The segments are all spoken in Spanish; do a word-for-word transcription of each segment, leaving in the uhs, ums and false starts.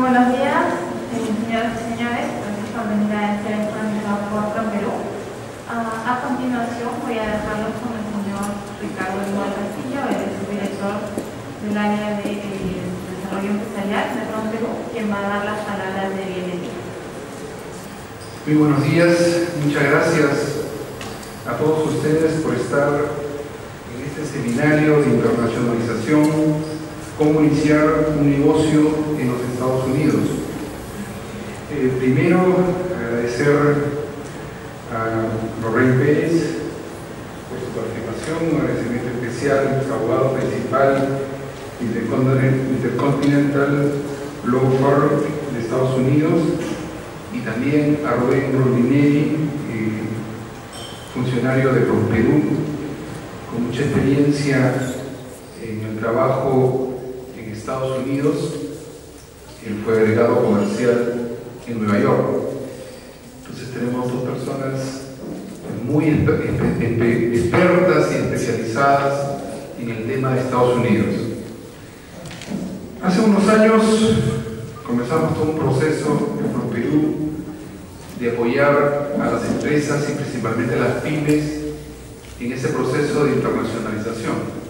Buenos días, eh, señoras y señores. Gracias por venir a este evento organizado por Perú. Uh, a continuación voy a dejarlos con el señor Ricardo Igual Castillo, el subdirector del área de eh, desarrollo empresarial de Perú, quien va a dar las palabras de bienvenida. Muy buenos días, muchas gracias a todos ustedes por estar en este seminario de internacionalización, cómo iniciar un negocio en los Estados Unidos. Eh, primero, agradecer a Lorraine Pérez por su participación, un agradecimiento especial al abogado principal Intercontinental Law Firm de Estados Unidos, y también a Rubén Rondinelli, eh, funcionario de PROSPERÚ, con mucha experiencia en el trabajo en Estados Unidos. Él fue agregado comercial en Nueva York. Entonces tenemos dos personas muy expertas y especializadas en el tema de Estados Unidos. Hace unos años comenzamos todo un proceso en PROSPERÚ de apoyar a las empresas y principalmente a las pymes en ese proceso de internacionalización.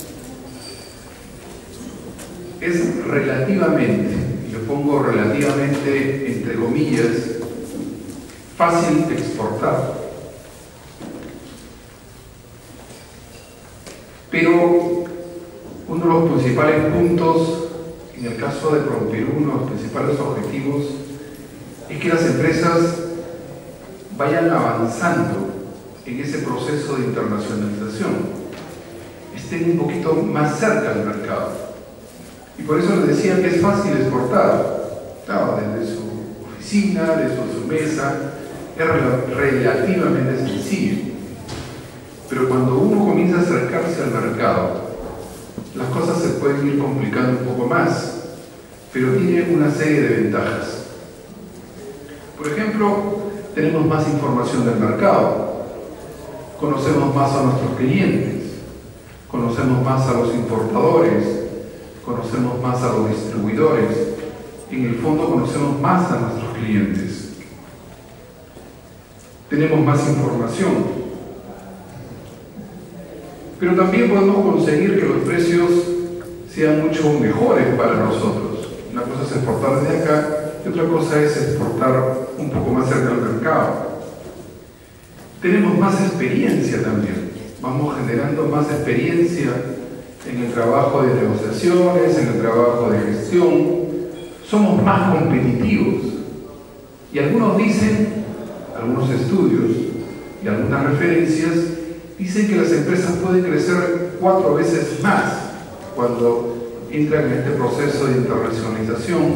Es relativamente, y lo pongo relativamente entre comillas, fácil exportar. Pero uno de los principales puntos, en el caso de PROSPERÚ, uno de los principales objetivos es que las empresas vayan avanzando en ese proceso de internacionalización, estén un poquito más cerca del mercado. Y por eso les decía que es fácil exportar. Claro, desde su oficina, desde su mesa, es relativamente sencillo. Pero cuando uno comienza a acercarse al mercado, las cosas se pueden ir complicando un poco más, pero tiene una serie de ventajas. Por ejemplo, tenemos más información del mercado, conocemos más a nuestros clientes, conocemos más a los importadores, conocemos más a los distribuidores, en el fondo conocemos más a nuestros clientes. Tenemos más información, pero también podemos conseguir que los precios sean mucho mejores para nosotros. Una cosa es exportar desde acá y otra cosa es exportar un poco más cerca del mercado. Tenemos más experiencia también, vamos generando más experiencia en el trabajo de negociaciones, en el trabajo de gestión, somos más competitivos. Y algunos dicen, algunos estudios y algunas referencias, dicen que las empresas pueden crecer cuatro veces más cuando entran en este proceso de internacionalización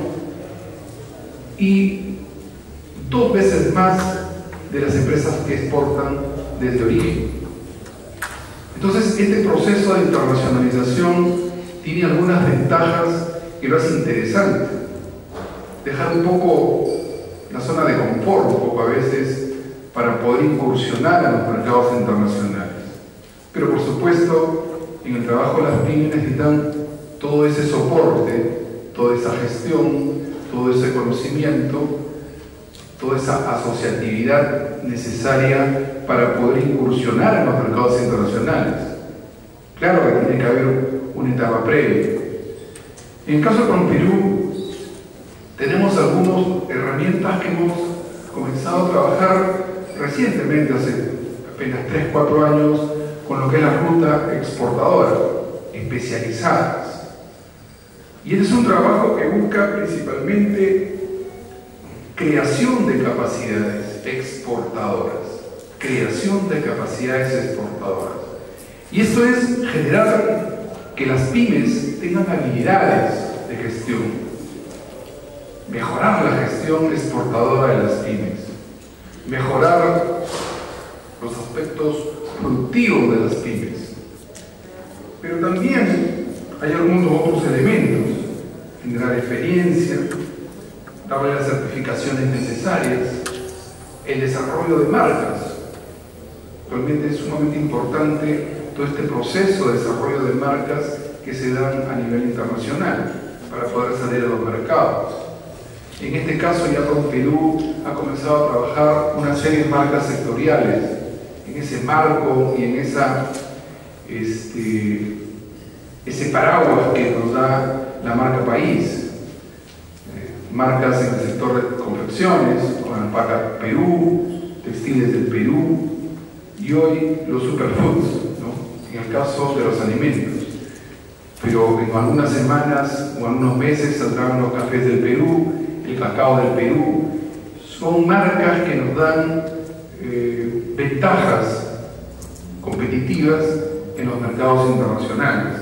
y dos veces más de las empresas que exportan desde origen. Entonces, este proceso de internacionalización tiene algunas ventajas que lo hace interesante. Dejar un poco la zona de confort, un poco a veces, para poder incursionar en los mercados internacionales. Pero por supuesto, en el trabajo de las pymes necesitan todo ese soporte, toda esa gestión, todo ese conocimiento, toda esa asociatividad necesaria para poder incursionar en los mercados internacionales. Claro que tiene que haber una etapa previa. En el caso de PROSPERÚ, tenemos algunas herramientas que hemos comenzado a trabajar recientemente, hace apenas tres cuatro años, con lo que es la ruta exportadora, especializadas. Y este es un trabajo que busca principalmente creación de capacidades exportadoras, creación de capacidades exportadoras. Y esto es generar que las pymes tengan habilidades de gestión, mejorar la gestión exportadora de las pymes, mejorar los aspectos productivos de las pymes. Pero también hay algunos otros elementos: generar experiencia, darle las certificaciones necesarias, el desarrollo de marcas. Actualmente es sumamente importante todo este proceso de desarrollo de marcas que se dan a nivel internacional para poder salir a los mercados. En este caso, ya PROMPERÚ ha comenzado a trabajar una serie de marcas sectoriales en ese marco y en esa, este, ese paraguas que nos da la marca país. Eh, marcas en el sector de confecciones, como la marca Perú, textiles del Perú, y hoy los superfoods, ¿no?, en el caso de los alimentos. Pero en algunas semanas o algunos meses saldrán los cafés del Perú, el cacao del Perú. Son marcas que nos dan eh, ventajas competitivas en los mercados internacionales.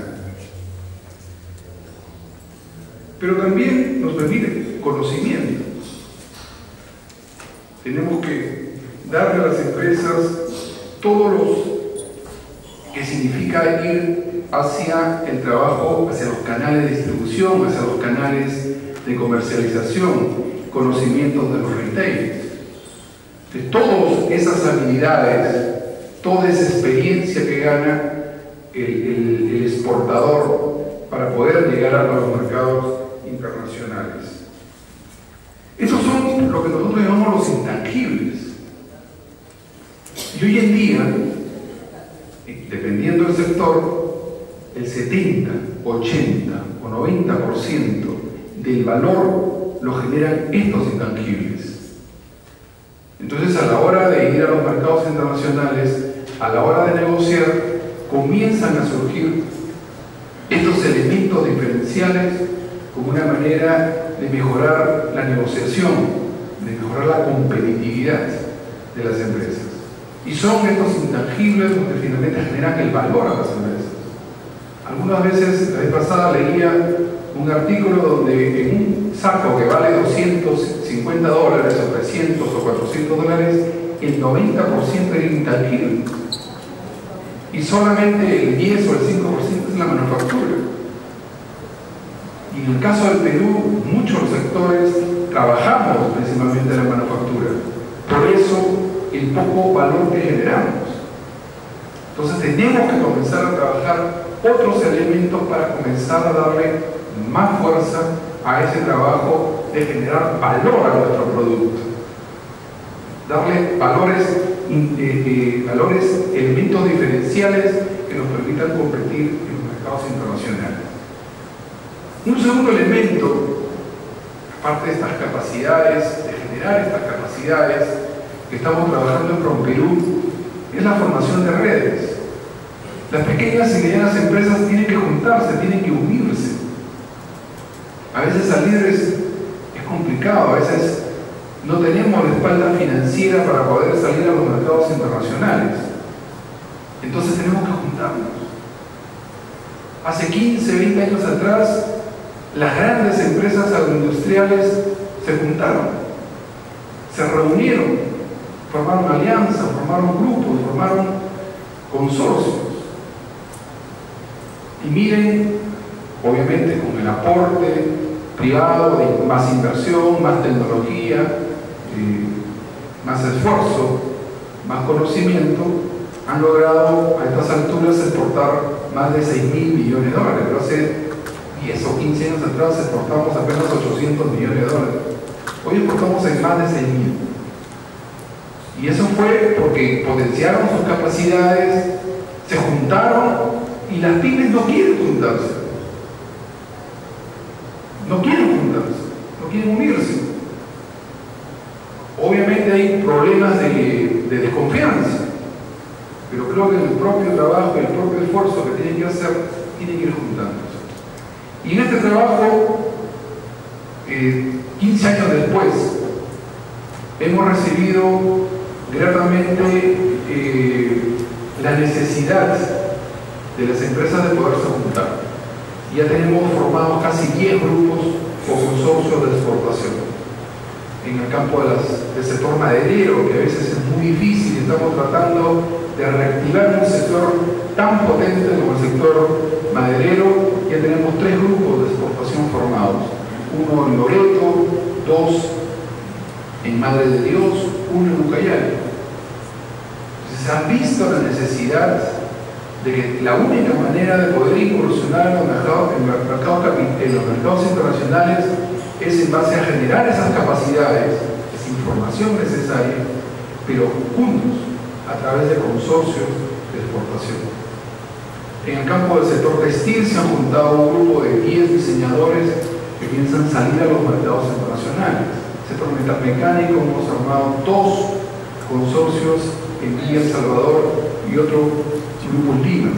Pero también nos permite conocimiento. Tenemos que darle a las empresas todos los que significa ir hacia el trabajo, hacia los canales de distribución, hacia los canales de comercialización, conocimientos de los retailers. De todas esas habilidades, toda esa experiencia que gana el, el, el exportador para poder llegar a los mercados internacionales. Esos son lo que nosotros llamamos los intangibles. Y hoy en día, dependiendo del sector, el setenta, ochenta o noventa por ciento del valor lo generan estos intangibles. Entonces, a la hora de ir a los mercados internacionales, a la hora de negociar, comienzan a surgir estos elementos diferenciales como una manera de mejorar la negociación, de mejorar la competitividad de las empresas. Y son estos intangibles los que finalmente generan el valor a las empresas. Algunas veces, la vez pasada leía un artículo donde en un saco que vale doscientos cincuenta dólares o trescientos o cuatrocientos dólares, el noventa por ciento era intangible. Y solamente el diez o el cinco por ciento es la manufactura. Y en el caso del Perú, muchos sectores trabajamos principalmente en la manufactura. Por eso, el poco valor que generamos. Entonces tenemos que comenzar a trabajar otros elementos para comenzar a darle más fuerza a ese trabajo de generar valor a nuestro producto. Darle valores, eh, eh, valores, elementos diferenciales que nos permitan competir en los mercados internacionales. Un segundo elemento, aparte de estas capacidades, de generar estas capacidades, que estamos trabajando en PROMPERÚ, es la formación de redes. Las pequeñas y medianas empresas tienen que juntarse, tienen que unirse. A veces salir es, es complicado, a veces no tenemos la espalda financiera para poder salir a los mercados internacionales. Entonces tenemos que juntarnos. Hace quince, veinte años atrás, las grandes empresas agroindustriales se juntaron, se reunieron, formaron alianzas, formaron grupos, formaron consorcios. Y miren, obviamente con el aporte privado de más inversión, más tecnología, eh, más esfuerzo, más conocimiento, han logrado a estas alturas exportar más de seis mil millones de dólares. Pero hace diez o quince años atrás exportamos apenas ochocientos millones de dólares. Hoy exportamos en más de seis mil. Y eso fue porque potenciaron sus capacidades, se juntaron, y las pymes no quieren juntarse. No quieren juntarse, no quieren unirse. Obviamente hay problemas de, de desconfianza, pero creo que el propio trabajo, el propio esfuerzo que tienen que hacer, tienen que ir juntándose. Y en este trabajo, eh, quince años después, hemos recibido gratamente eh, la necesidad de las empresas de poderse juntar. Ya tenemos formados casi diez grupos o consorcios de exportación. En el campo de las, del sector maderero, que a veces es muy difícil, estamos tratando de reactivar un sector tan potente como el sector maderero. Ya tenemos tres grupos de exportación formados: uno en Loreto, dos en Madre de Dios, uno en Ucayali. Entonces han visto la necesidad de que la única manera de poder incursionar en los mercados, en los mercados, en los mercados internacionales es en base a generar esas capacidades, esa información necesaria, pero juntos, a través de consorcios de exportación. En el campo del sector textil se han juntado un grupo de diez diseñadores que piensan salir a los mercados internacionales. En el sector metalmecánico hemos armado dos consorcios en Villa El Salvador y otro grupo en Lima.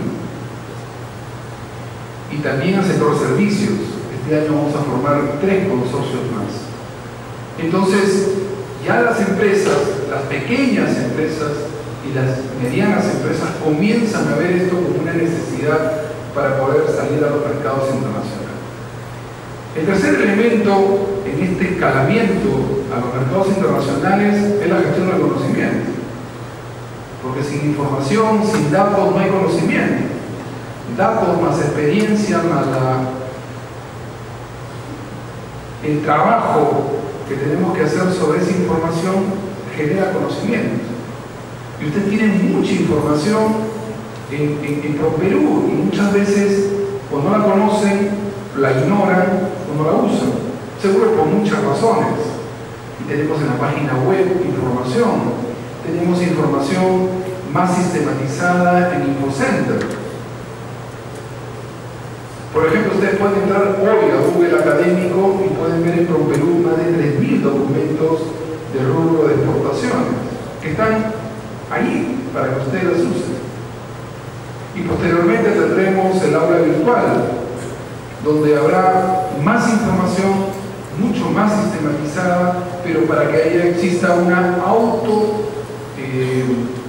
Y también el sector servicios. Este año vamos a formar tres consorcios más. Entonces, ya las empresas, las pequeñas empresas y las medianas empresas comienzan a ver esto como una necesidad para poder salir a los mercados internacionales. El tercer elemento en este escalamiento a los mercados internacionales es la gestión del conocimiento. Porque sin información, sin datos, no hay conocimiento. Datos más experiencia, más la, el trabajo que tenemos que hacer sobre esa información genera conocimiento. Y ustedes tienen mucha información en, en, en ProPerú y muchas veces, o no la conocen, la ignoran o no la usan. Seguro por muchas razones. Y tenemos en la página web información. Tenemos información más sistematizada en InfoCenter. Por ejemplo, ustedes pueden entrar hoy a Google Académico y pueden ver en ProPerú más de tres mil documentos de rubro de exportaciones que están ahí para que ustedes las usen. Y posteriormente tendremos el aula virtual, donde habrá más información, mucho más sistematizada, pero para que haya, exista una auto eh,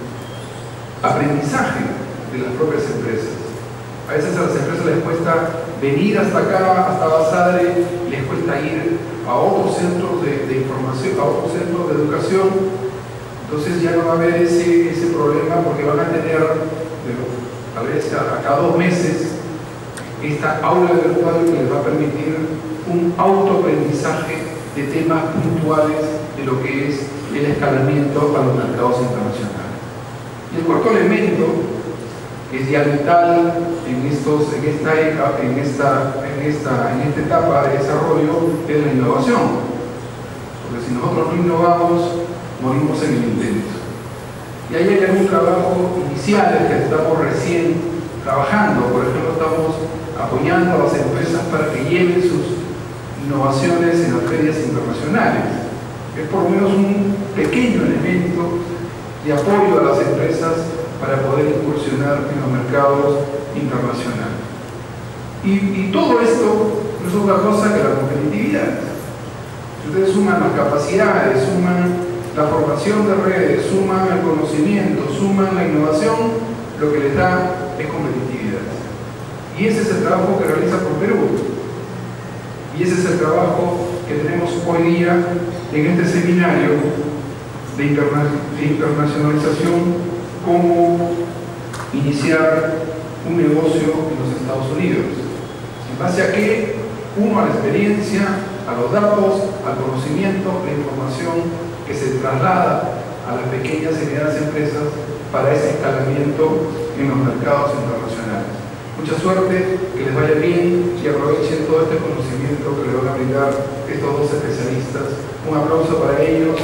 aprendizaje de las propias empresas. A veces a las empresas les cuesta venir hasta acá, hasta Basadre, les cuesta ir a otros centros de, de información, a otros centros de educación. Entonces ya no va a haber ese, ese problema porque van a tener, tal vez a cada dos meses, esta aula virtual que les va a permitir un autoaprendizaje de temas puntuales de lo que es el escalamiento a los mercados internacionales. Y el cuarto elemento, que es ya vital en, estos, en, esta, en, esta, en, esta, en esta etapa de desarrollo, es la innovación. Porque si nosotros no innovamos, morimos en el intento. Y ahí hay algún trabajo inicial que estamos recién trabajando. Por ejemplo, estamos apoyando a las empresas para que lleven sus innovaciones en las ferias internacionales. Es por lo menos un pequeño elemento de apoyo a las empresas para poder incursionar en los mercados internacionales. Y, y todo esto no es otra cosa que la competitividad. Si ustedes suman las capacidades, suman la formación de redes, suman el conocimiento, suman la innovación, lo que les da es competitividad. Y ese es el trabajo que realiza ProPerú. Y ese es el trabajo que tenemos hoy día en este seminario de, interna de internacionalización, cómo iniciar un negocio en los Estados Unidos. ¿En base a qué? Uno, a la experiencia, a los datos, al conocimiento, la información que se traslada a las pequeñas y medianas empresas para ese escalamiento en los mercados internacionales. Mucha suerte, que les vaya bien y aprovechen todo este conocimiento que les van a brindar estos dos especialistas. Un aplauso para ellos.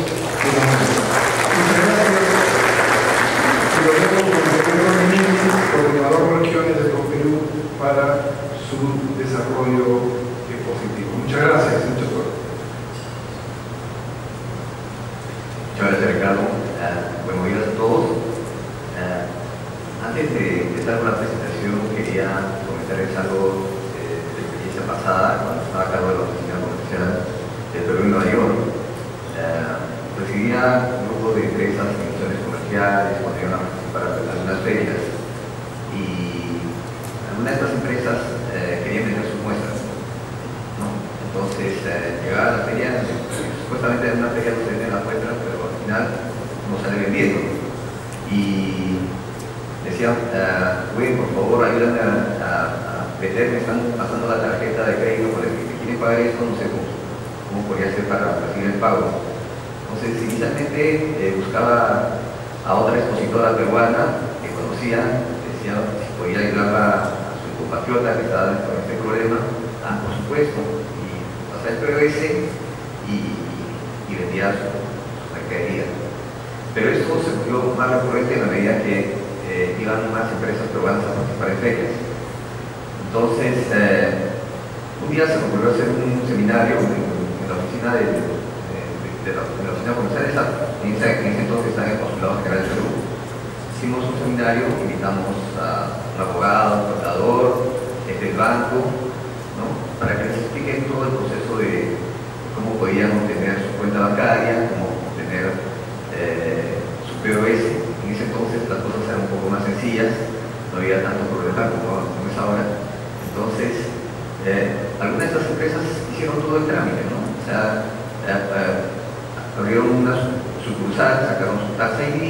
Muchas gracias. Y lo vemos con el doctor Domínguez, coordinador de regiones de ProPerú, para su desarrollo positivo. Muchas gracias, mucha suerte. Muchas gracias, Ricardo. Uh, buenos días a todos. Uh, antes de empezar con la presentación, quería comentarles algo eh, de la experiencia pasada, cuando estaba a cargo de la oficina comercial de Perú en Nueva York. Uh, recibía un grupo de empresas, instituciones comerciales, cuando iban a participar en algunas ferias, y algunas de estas empresas eh, querían vender sus muestras, ¿no? Entonces eh, llegaba a la feria, supuestamente en una feria no se venden las muestras, pero al final no sale vendiendo. Y decían, uh, güey, por favor, ayúdame a, a, a vender, me están pasando la tarjeta de crédito, porque si quieren pagar esto, no sé cómo, cómo podría ser para recibir el pago. Entonces, inicialmente eh, buscaba a otra expositora peruana que conocía, decía si podía ayudarla a su compatriota que estaba con este problema. Ah, por supuesto. Y o sea, el P O S y, y vendía su, su mercadería. Pero esto se volvió más recurrente en la medida que eh, iban más empresas peruanas a participar en ferias. Entonces, eh, un día se me ocurrió hacer un seminario en, en la oficina de, de, de, la, de la oficina comercial, en ese, en ese entonces estaba en el Consulado General de Perú. Hicimos un seminario, invitamos a un abogado, un contador, del banco, ¿no? Para que les expliquen todo el proceso de cómo podían tener su cuenta bancaria, cómo tener eh, su P O S. En ese entonces las cosas eran un poco más sencillas, no había tanto problema como, como es ahora. Entonces, eh, algunas de estas empresas hicieron todo el trámite, ¿no? O sea, eh, eh, abrieron una sucursal, sacaron su tax I D,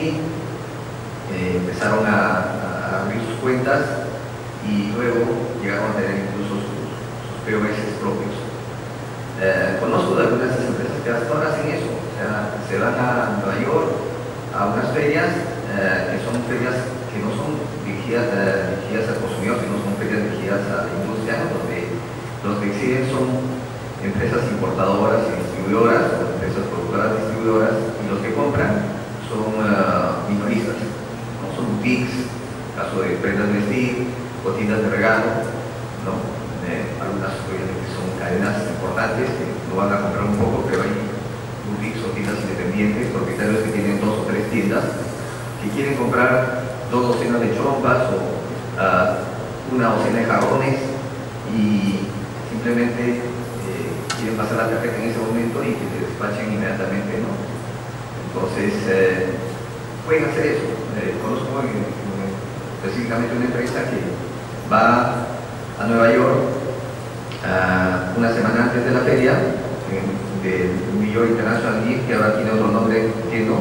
eh, empezaron a, a abrir sus cuentas y luego llegaron a tener incluso sus, sus P O S propios. Eh, conozco de algunas de estas empresas que hasta ahora hacen eso, o sea, se van a Nueva York a unas ferias eh, que son ferias que no son dirigidas, eh, dirigidas al consumidor, sino son ferias dirigidas a la industria, ¿no? Donde los que exhiben son empresas importadoras y distribuidoras, o empresas productoras y distribuidoras, y los que compran son uh, minoristas, ¿no? Son boutiques, caso de prendas de vestir, o tiendas de regalo, ¿no? Eh, algunas obviamente son cadenas importantes que no van a comprar un poco, pero hay boutiques o tiendas independientes, propietarios que tienen dos o tres tiendas, que quieren comprar dos docenas de chompas o uh, una docena de jarrones y simplemente eh, quieren pasar la tarjeta en ese momento y que te despachen inmediatamente, ¿no? Entonces, eh, pueden hacer eso. Eh, conozco en, en, específicamente una empresa que va a Nueva York uh, una semana antes de la feria del New York International League, que ahora tiene otro nombre, entiendo.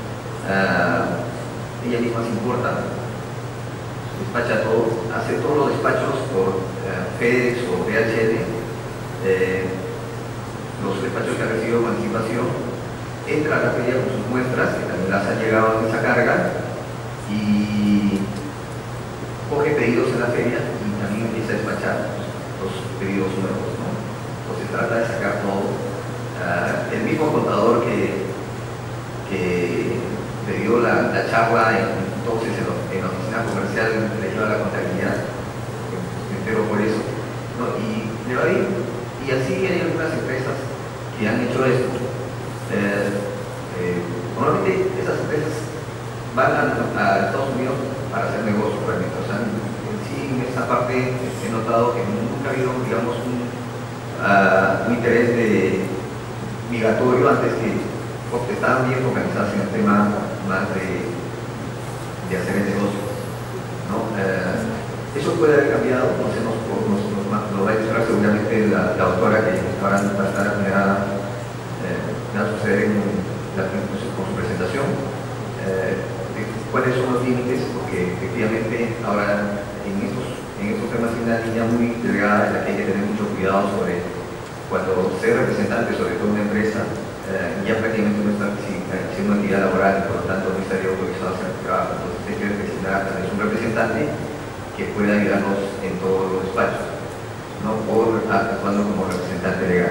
Uh, ella misma se importa, despacha todo, hace todos los despachos por uh, FedEx o D H L, eh, los despachos que ha recibido con anticipación, entra a la feria con sus muestras, que también las han llegado en esa carga, y coge pedidos en la feria y también empieza a despachar los pedidos nuevos, ¿no? Entonces trata de sacar todo. Uh, el mismo contador que, que le dio la, la charla en, entonces en, lo, en la oficina comercial le lleva la contabilidad, me entero por eso, ¿no? Y le va bien. Y así hay algunas empresas que han hecho esto. Eh, eh, normalmente esas empresas van a, a Estados Unidos para hacer negocios realmente. O sea, en, en sí, en esta parte he notado que nunca ha habido, digamos, un, uh, un interés de migratorio antes que, porque estaban bien focalizadas en el tema más de, de hacer el negocio, ¿no? Eh, eso puede haber cambiado, no sé, nos, nos, nos, nos va a explicar seguramente la, la doctora que ahora va a estar me va, eh, me va a suceder en la, con su presentación. Eh, cuáles son los límites, porque efectivamente ahora en estos, en estos temas hay una línea muy delgada en la que hay que tener mucho cuidado sobre cuando ser representante, sobre todo una empresa, eh, ya prácticamente no está haciendo una actividad laboral y por lo tanto no estaría autorizado a hacer trabajo. Entonces hay que designar a través de un representante que pueda ayudarnos en todos los despachos, no por actuando como representante legal.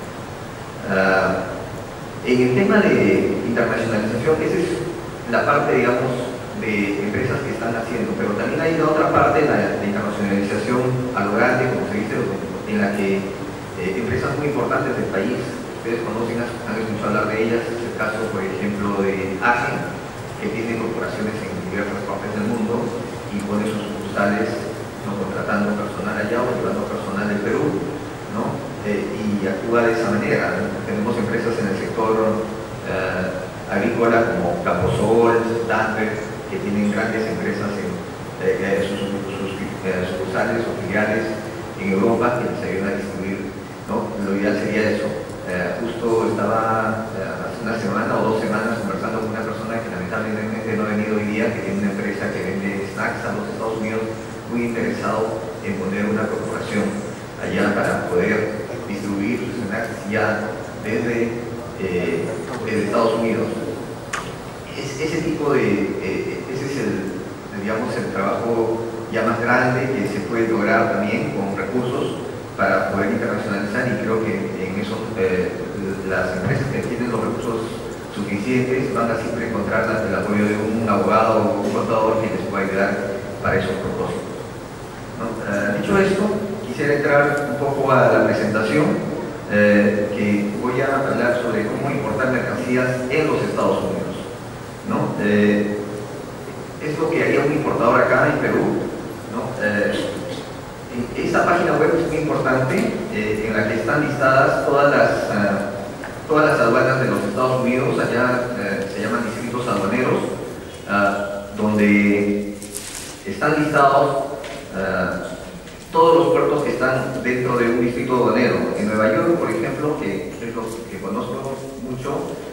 Uh, en el tema de internacionalización, esa es la parte, digamos, de empresas que están haciendo, pero también hay la otra parte, la de internacionalización a lo grande, como se dice, en la que eh, empresas muy importantes del país, ustedes conocen, han escuchado hablar de ellas, es el caso, por ejemplo, de A G E, que tiene corporaciones en diversas partes del mundo y pone sus sucursales, ¿no? Contratando personal allá o llevando personal del Perú, ¿no? Eh, y actúa de esa manera, ¿no? Tenemos empresas en el sector eh, agrícola como Camposol, Danver, que tienen grandes empresas en eh, sus, sus eh, sucursales o filiales en Europa que les ayudan a distribuir, ¿no? Lo ideal sería eso. Eh, justo estaba eh, hace una semana o dos semanas conversando con una persona que lamentablemente no ha venido hoy día, que tiene una empresa que vende snacks a los Estados Unidos, muy interesado en poner una corporación allá para poder distribuir sus snacks ya desde Eh, de Estados Unidos. Es, ese tipo de, eh, ese es el, digamos, el trabajo ya más grande que se puede lograr también con recursos para poder internacionalizar, y creo que en eso eh, las empresas que tienen los recursos suficientes van a siempre encontrar el apoyo de un abogado o un contador que les pueda ayudar para esos propósitos, ¿no? Eh, dicho esto, quisiera entrar un poco a la presentación, eh, que voy a hablar sobre cómo importar mercancías en los Estados Unidos, ¿no? Eh, es lo que haría un importador acá en Perú, ¿no? Eh, esta página web es muy importante, eh, en la que están listadas todas las, uh, todas las aduanas de los Estados Unidos. Allá uh, se llaman distritos aduaneros, uh, donde están listados uh, todos los puertos que están dentro de un distrito aduanero. En Nueva York, por ejemplo, que es lo que conozco mucho,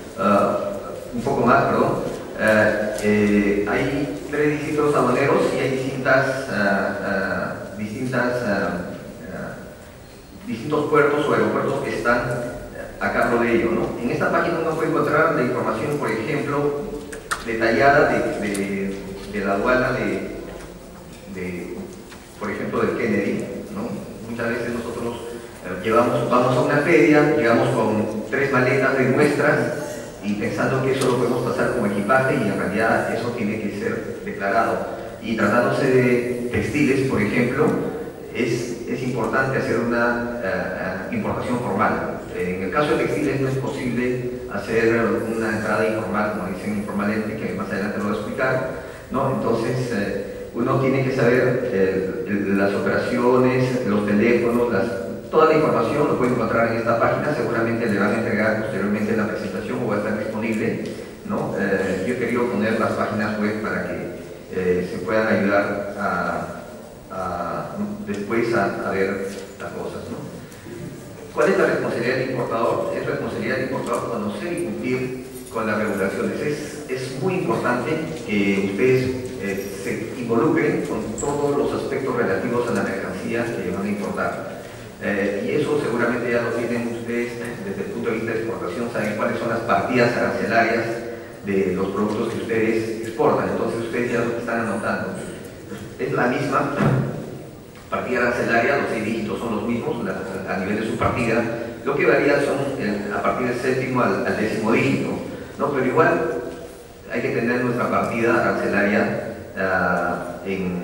uh, un poco más, perdón, uh, eh, hay tres distritos aduaneros y hay distintas uh, uh, distintas, uh, uh, distintos puertos o aeropuertos que están a cargo de ello, ¿no? En esta página uno puede encontrar la información, por ejemplo, detallada de, de, de la aduana de, de, por ejemplo, del Kennedy, ¿no? Muchas veces nosotros uh, llevamos, vamos a una feria, llegamos con tres maletas de muestras y pensando que eso lo podemos pasar como equipaje, y en realidad eso tiene que ser declarado. Y tratándose de textiles, por ejemplo, es, es importante hacer una uh, uh, importación formal. En el caso de textiles no es posible hacer una entrada informal, como dicen informalmente, que más adelante lo voy a explicar, ¿no? Entonces, eh, uno tiene que saber eh, las operaciones, los teléfonos, las, toda la información lo puede encontrar en esta página. Seguramente le van a entregar posteriormente la presentación o va a estar disponible, ¿no? Eh, yo he querido poner las páginas web para que Eh, se puedan ayudar a, a, después a, a ver las cosas, ¿no? ¿Cuál es la responsabilidad del importador? Es responsabilidad del importador conocer y cumplir con las regulaciones. Es, es muy importante que ustedes eh, se involucren con todos los aspectos relativos a la mercancía que van a importar. Eh, y eso seguramente ya lo tienen ustedes desde el punto de vista de exportación, saben cuáles son las partidas arancelarias de los productos que ustedes exportan. Entonces ustedes ya lo están anotando. Es la misma partida arancelaria, los seis dígitos son los mismos la, a nivel de su partida. Lo que varía son el, a partir del séptimo al, al décimo dígito, ¿no? Pero igual hay que tener nuestra partida arancelaria uh, en,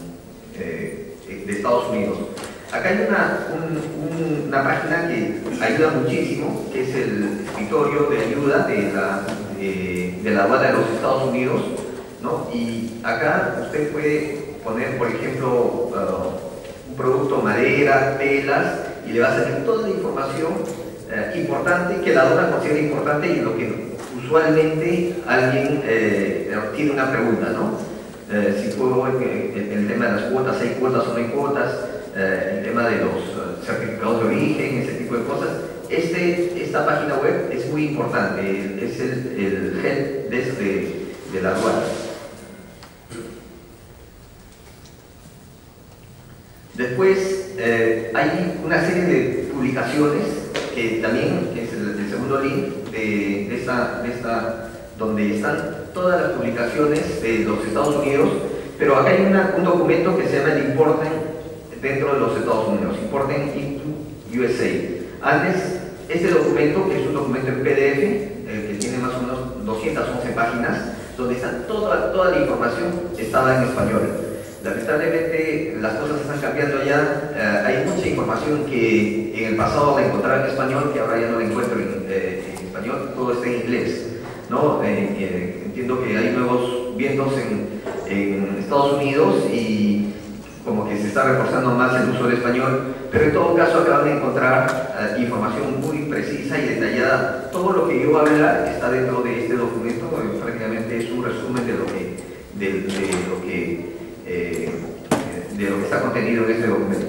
eh, de Estados Unidos. Acá hay una, un, un, una página que ayuda muchísimo, que es el escritorio de ayuda de la, de, de la aduana de los Estados Unidos, ¿no? Y acá usted puede poner, por ejemplo, uh, un producto, madera, telas, y le va a salir toda la información uh, importante que la aduana considera importante y lo que usualmente alguien eh, tiene una pregunta, ¿no? Eh, si puedo, el, el, el tema de las cuotas, hay cuotas o no hay cuotas, eh, el tema de los uh, certificados de origen, ese tipo de cosas. Este, esta página web es muy importante, es el, el help desk de, de la aduana. Después eh, hay una serie de publicaciones que también es el, el segundo link de, de, esta, de esta, donde están todas las publicaciones de los Estados Unidos, pero acá hay una, un documento que se llama el Importen dentro de los Estados Unidos, Importen into U S A. Antes, este documento, que es un documento en P D F, eh, que tiene más o menos doscientas once páginas, donde está toda, toda la información, estaba en español. Lamentablemente las cosas están cambiando ya, eh, hay mucha información que en el pasado la encontraba en español, que ahora ya no la encuentro en, eh, en español, todo está en inglés, ¿no? Eh, eh, entiendo que hay nuevos vientos en, en Estados Unidos y como que se está reforzando más el uso del español, pero en todo caso acaban de encontrar uh, información muy precisa y detallada. Todo lo que yo voy a hablar está dentro de este documento, eh, prácticamente es un resumen de lo que, de, de lo que Eh, de lo que está contenido en este documento.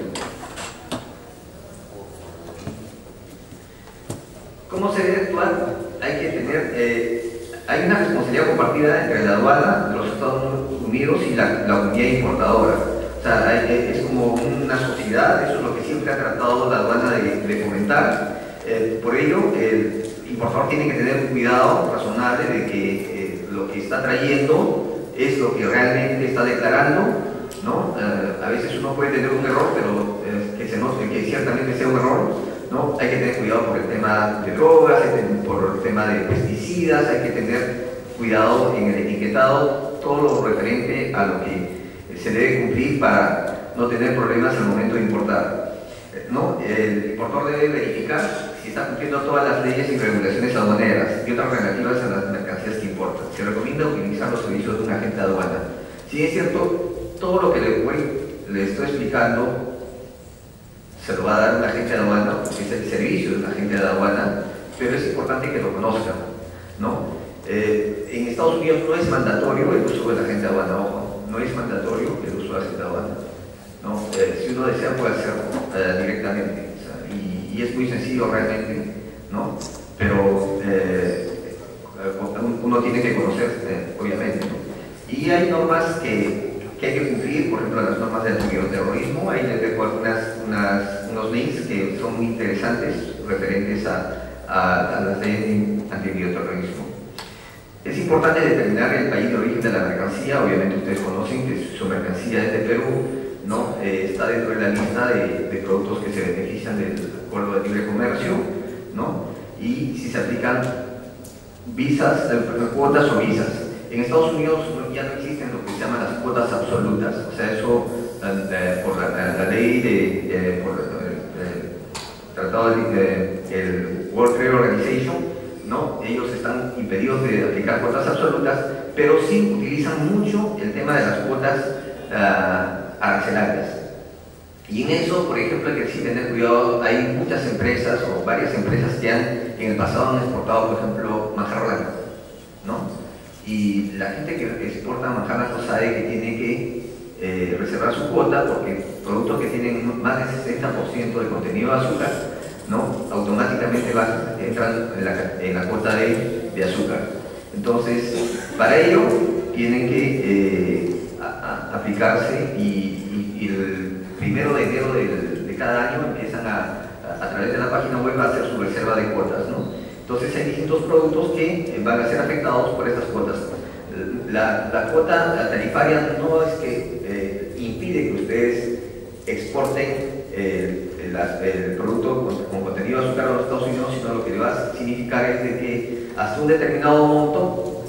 ¿Cómo se debe actuar? Hay que tener, eh, hay una responsabilidad compartida entre la aduana de los Estados Unidos y la, la comunidad importadora. O sea, hay, es como una sociedad, eso es lo que siempre ha tratado la aduana de, de fomentar. Eh, por ello, el importador tiene que tener un cuidado razonable de que eh, lo que está trayendo es lo que realmente está declarando, ¿no? Eh, a veces uno puede tener un error, pero eh, que se note que ciertamente sea un error, ¿no? Hay que tener cuidado por el tema de drogas, por el tema de pesticidas, hay que tener cuidado en el etiquetado, todo lo referente a lo que se debe cumplir para no tener problemas al momento de importar, ¿no? El importador debe verificar si está cumpliendo todas las leyes y regulaciones aduaneras y otras relativas a las mercancías que importa. Se recomienda utilizar los servicios de un agente de aduana. Si es cierto, todo lo que le, voy, le estoy explicando se lo va a dar un agente de aduana, porque es el servicio de un agente de aduana, pero es importante que lo conozcan, ¿no? Eh, en Estados Unidos no es mandatorio el uso del agente de aduana, ojo, no es mandatorio el uso del agente de aduana, ¿no? Eh, si uno desea puede hacerlo eh, directamente, o sea, y, y es muy sencillo realmente, ¿no? Pero eh, uno tiene que conocer, eh, obviamente, ¿no? Y hay normas que, que hay que cumplir, por ejemplo las normas del antibioterrorismo. Ahí les dejo algunas, unas, unos links que son muy interesantes referentes a, a, a las leyes de antibioterrorismo. Es importante determinar el país de origen de la mercancía. Obviamente ustedes conocen que su mercancía es de Perú, ¿no? Eh, está dentro de la lista de, de productos que se benefician del acuerdo de libre comercio, ¿no? Y si se aplican visas, eh, cuotas o visas. En Estados Unidos ya no existen lo que se llaman las cuotas absolutas, o sea, eso eh, por la, la, la ley de, eh, por el tratado del de, World Trade Organization, ¿no? Ellos están impedidos de aplicar cuotas absolutas, pero sí utilizan mucho el tema de las cuotas uh, arancelarias. Y en eso, por ejemplo, hay que sí tener cuidado. Hay muchas empresas o varias empresas que han, en el pasado han exportado, por ejemplo, manjar blanco, ¿no? Y la gente que exporta manjar blanco sabe que tiene que eh, reservar su cuota, porque productos que tienen más del sesenta por ciento de contenido de azúcar, ¿no? Automáticamente van, entran en la, en la cuota de, de azúcar. Entonces, para ello tienen que eh, a, a aplicarse y, y, y el primero de enero de, de cada año empiezan a, a, a través de la página web a hacer su reserva de cuotas, ¿no? Entonces hay distintos productos que van a ser afectados por estas cuotas. La, la cuota la tarifaria no es que eh, impide que ustedes exporten eh, el, el producto con, con contenido de azúcar a los Estados Unidos, sino lo que le va a significar es de que hasta un determinado monto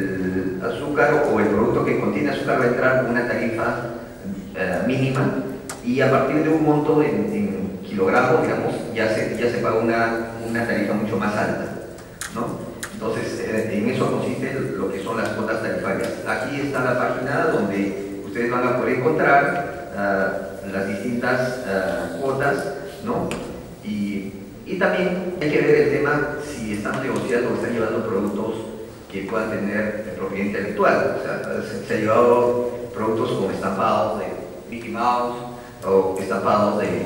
el azúcar o el producto que contiene azúcar va a entrar con una tarifa eh, mínima, y a partir de un monto en, en kilogramos, digamos, ya se, ya se paga una, una tarifa mucho más alta, ¿no? Entonces, eh, en eso consiste lo que son las cuotas tarifarias. Aquí está la página donde ustedes van a poder encontrar uh, las distintas uh, cuotas, ¿no? Y, y también hay que ver el tema si están negociando o están llevando productos que puedan tener propiedad intelectual. O sea, se, se ha llevado productos con estampados de Mickey Mouse o estampados de,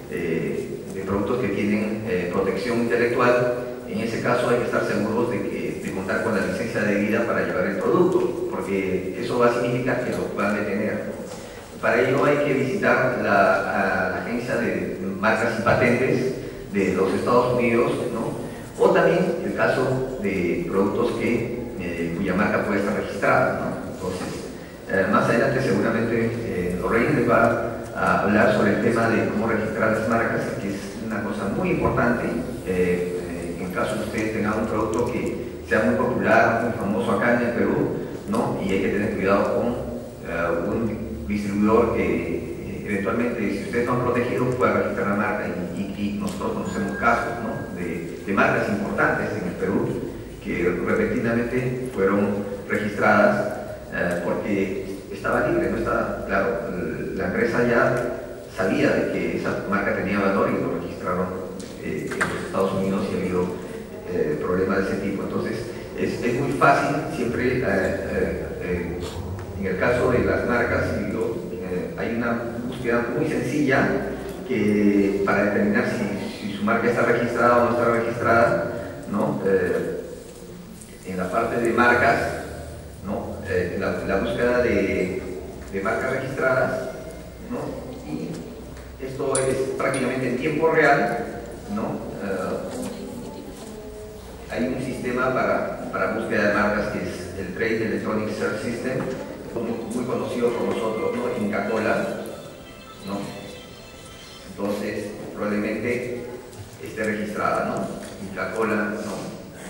de, de productos que tienen eh, protección intelectual. En ese caso hay que estar seguros de, que, de contar con la licencia debida para llevar el producto, porque eso va a significar que lo puedan detener. Para ello hay que visitar la, a, la agencia de marcas y patentes de los Estados Unidos, ¿no? O también el caso de productos que, eh, cuya marca puede estar registrada, ¿no? Entonces, eh, más adelante seguramente eh, Lorraine les va a hablar sobre el tema de cómo registrar las marcas, que es una cosa muy importante. Eh, en caso de que ustedes tengan un producto que sea muy popular, muy famoso acá en el Perú, ¿no? Y hay que tener cuidado con uh, un distribuidor que eh, eventualmente, si ustedes no han protegido, pueda registrar la marca. Y, y, y nosotros conocemos casos, ¿no? de, de marcas importantes en el Perú que repentinamente fueron registradas uh, porque estaba libre, no estaba, claro, la empresa ya sabía de que esa marca tenía valor y lo registraron eh, en los Estados Unidos, y ha habido eh, problemas de ese tipo. Entonces es, es muy fácil siempre, eh, eh, eh, en el caso de las marcas, y digo, eh, hay una búsqueda muy sencilla que, para determinar si, si su marca está registrada o no está registrada, ¿no? Eh, en la parte de marcas, ¿no? Eh, la, la búsqueda de, de marcas registradas, ¿no? Y esto es prácticamente en tiempo real, ¿no? Uh, hay un sistema para, para búsqueda de marcas que es el Trade Electronic Search System, muy, muy conocido por nosotros, ¿no? Inca Kola, ¿no? Entonces, probablemente esté registrada, ¿no? Coca-Cola, ¿no?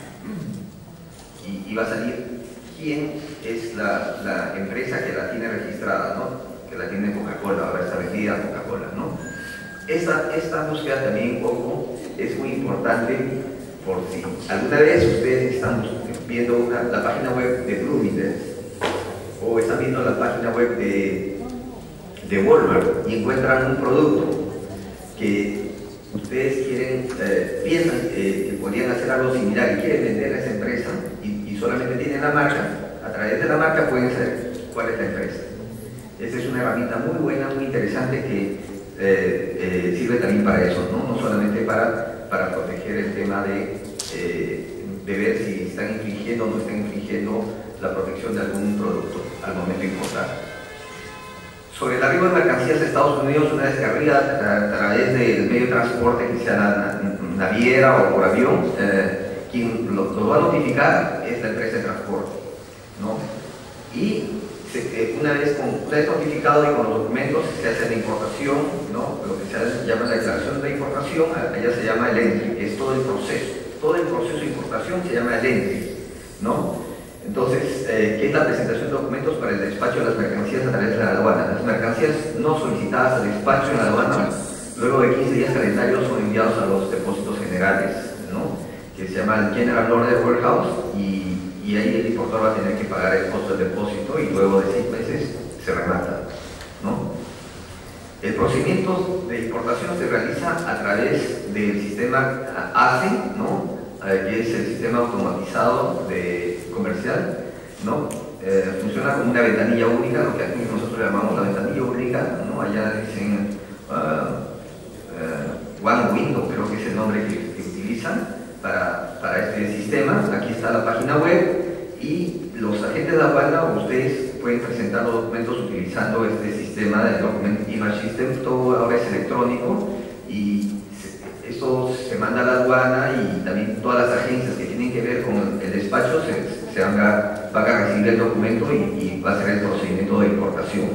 Y, y va a salir quién es la, la empresa que la tiene registrada, ¿no? Que la tiene Coca-Cola, ahora está vendida Coca-Cola, ¿no? Esta, esta búsqueda también, ojo, es muy importante por si alguna vez ustedes están viendo una, la página web de Bloomingdale's o están viendo la página web de, de Walmart y encuentran un producto que ustedes quieren, eh, piensan eh, que podrían hacer algo similar y quieren vender a esa empresa y, y solamente tienen la marca, a través de la marca pueden saber cuál es la empresa. Esta es una herramienta muy buena, muy interesante que eh, eh, sirve también para eso, ¿no? No solamente para, para proteger el tema de, eh, de ver si están infringiendo o no están infringiendo la protección de algún producto al momento de importar. Sobre el arribo de mercancías a Estados Unidos, una vez que arriba a través del medio de transporte, que sea la naviera o por avión, eh, quien lo, lo va a notificar es la empresa de transporte, ¿no? Y se, eh, una, vez con, una vez notificado y con los documentos se hace la importación, ¿no? Lo que se llama la declaración de importación, allá se llama el entry, que es todo el proceso. Todo el proceso de importación se llama el entry, ¿no? Entonces, eh, ¿qué es la presentación de documentos para el despacho de las mercancías a través de la aduana? Las mercancías no solicitadas al despacho en la aduana, luego de quince días calendarios, son enviados a los depósitos generales, ¿no? Que se llama el General Order Warehouse, y, y ahí el importador va a tener que pagar el costo del depósito y luego de seis meses se remata, ¿no? El procedimiento de importación se realiza a través del sistema A C E, ¿no? Que es el sistema automatizado de comercial, ¿no? Eh, funciona como una ventanilla única, lo que aquí nosotros llamamos la ventanilla única, ¿no? Allá dicen uh, uh, One Window, creo que es el nombre que, que utilizan para, para este sistema. Aquí está la página web y los agentes de aduana o ustedes pueden presentar los documentos utilizando este sistema de Document Image System. Todo ahora es electrónico y esto se manda a la aduana y también todas las agencias que tienen que ver con el despacho se, se van, a, van a recibir el documento y, y va a ser el procedimiento de importación,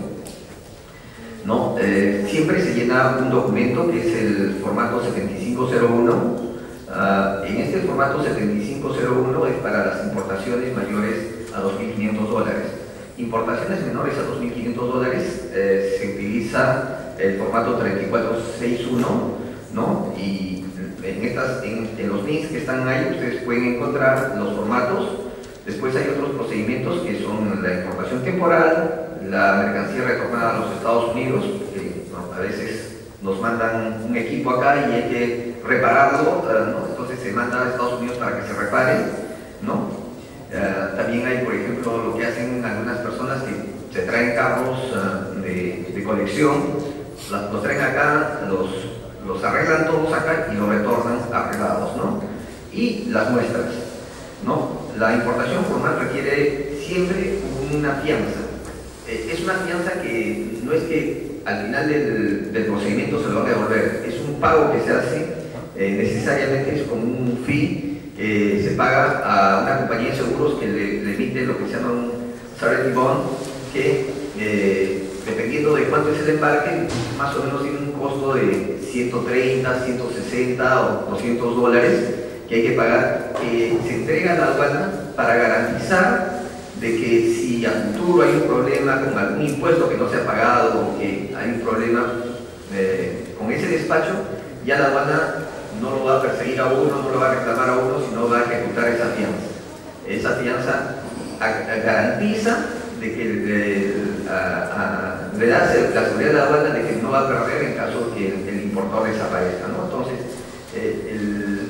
¿no? Eh, siempre se llena un documento que es el formato setenta y cinco cero uno. Uh, en este formato setenta y cinco cero uno es para las importaciones mayores a dos mil quinientos dólares. Importaciones menores a dos mil quinientos dólares eh, se utiliza el formato treinta y cuatro sesenta y uno, ¿no? Y en, estas, en, en los links que están ahí ustedes pueden encontrar los formatos. Después hay otros procedimientos que son la importación temporal, la mercancía retornada a los Estados Unidos, que ¿no? a veces nos mandan un equipo acá y hay que repararlo, ¿no? Entonces se manda a Estados Unidos para que se repare, ¿no? Uh, también hay, por ejemplo, lo que hacen algunas personas que se traen carros uh, de, de colección, los, los traen acá, los, los arreglan todos acá y los retornan arreglados, ¿no? Y las muestras, ¿no? La importación formal requiere siempre una fianza. Eh, es una fianza que no es que al final del, del procedimiento se lo va a devolver, es un pago que se hace, eh, necesariamente es como un fee que se paga a una compañía de seguros que le, le emite lo que se llama un surety bond, que eh, dependiendo de cuánto es el embarque, más o menos tiene un costo de ciento treinta, ciento sesenta o doscientos dólares que hay que pagar, que se entrega a la aduana para garantizar de que si a futuro hay un problema con algún impuesto que no se ha pagado o que hay un problema eh, con ese despacho, ya la aduana no lo va a perseguir a uno, no lo va a reclamar a uno, sino va a ejecutar esa fianza. Esa fianza a, a garantiza de que de, a, a, le da la seguridad a la aduana de que no va a perder en caso de que el, el importador desaparezca, ¿no? Entonces, eh, el,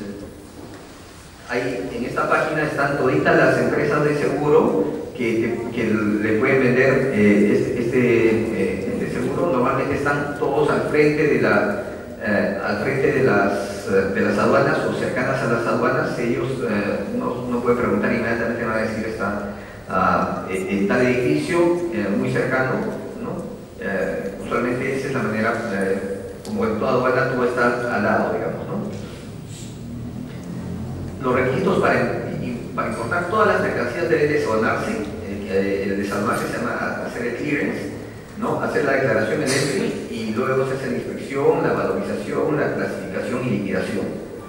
hay, en esta página están toditas las empresas de seguro que, que, que le pueden vender eh, este, este, eh, este seguro. Normalmente están todos al frente de la Eh, al frente de las, de las aduanas o cercanas a las aduanas. Ellos eh, no, no pueden preguntar inmediatamente, van a decir está uh, en tal edificio eh, muy cercano, ¿no? Eh, usualmente esa es la manera, eh, como en toda aduana tú estás al lado, digamos, ¿no? Los requisitos para, para importar todas las mercancías deben desaduanarse. Eh, el desaduanarse se llama hacer el clearance, ¿no? Hacer la declaración en entry y luego se hace la inspección, la valorización, la clasificación y liquidación.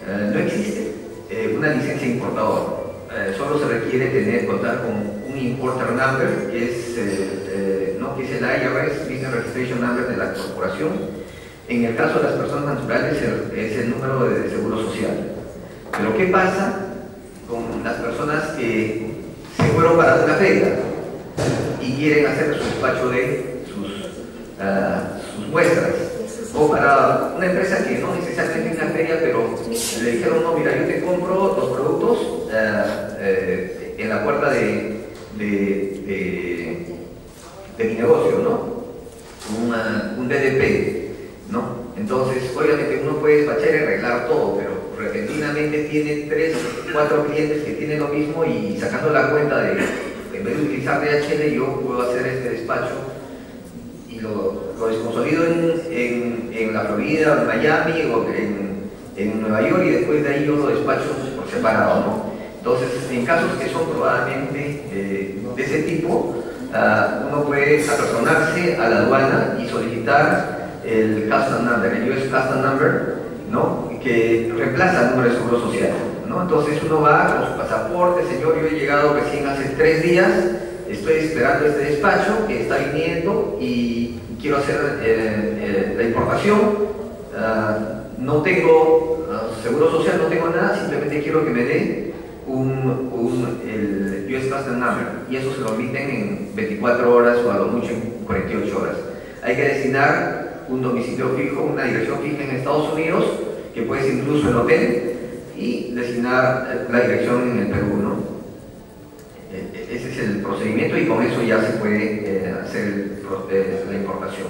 eh, no existe eh, una licencia importador. Eh, solo se requiere tener, contar con un importer number, que es, eh, eh, ¿no? que es el I R S, Business Registration Number de la corporación. En el caso de las personas naturales es el número de seguro social. Pero ¿qué pasa con las personas que se fueron para una feria y quieren hacer su despacho de sus, uh, sus muestras? O para una empresa que no necesariamente es una feria, pero le dijeron, no, mira, yo te compro los productos uh, uh, en la puerta de, de, de, de mi negocio, ¿no? Una, un D D P, ¿no? Entonces, obviamente uno puede despachar y arreglar todo, pero repentinamente tiene tres, cuatro clientes que tienen lo mismo y sacando la cuenta de, en vez de utilizar D H L, yo puedo hacer este despacho y lo, lo desconsolido en, en, en la Florida, en Miami o en, en Nueva York y después de ahí yo lo despacho por separado, ¿no? Entonces, en casos que son probablemente eh, de ese tipo, uh, uno puede apersonarse a la aduana y solicitar el Custom Number, el U S Custom Number, ¿no? Que reemplaza el número de seguro social, ¿no? Entonces uno va con su pasaporte, señor, yo he llegado recién hace tres días, estoy esperando este despacho que está viniendo y quiero hacer eh, eh, la importación, uh, no tengo uh, seguro social, no tengo nada, simplemente quiero que me dé un, un, el U S Custom Number y eso se lo emiten en veinticuatro horas o a lo mucho en cuarenta y ocho horas. Hay que designar un domicilio fijo, una dirección fija en Estados Unidos, que puede ser incluso el hotel, y designar la dirección en el Perú, ¿no? Ese es el procedimiento y con eso ya se puede eh, hacer el, eh, la importación.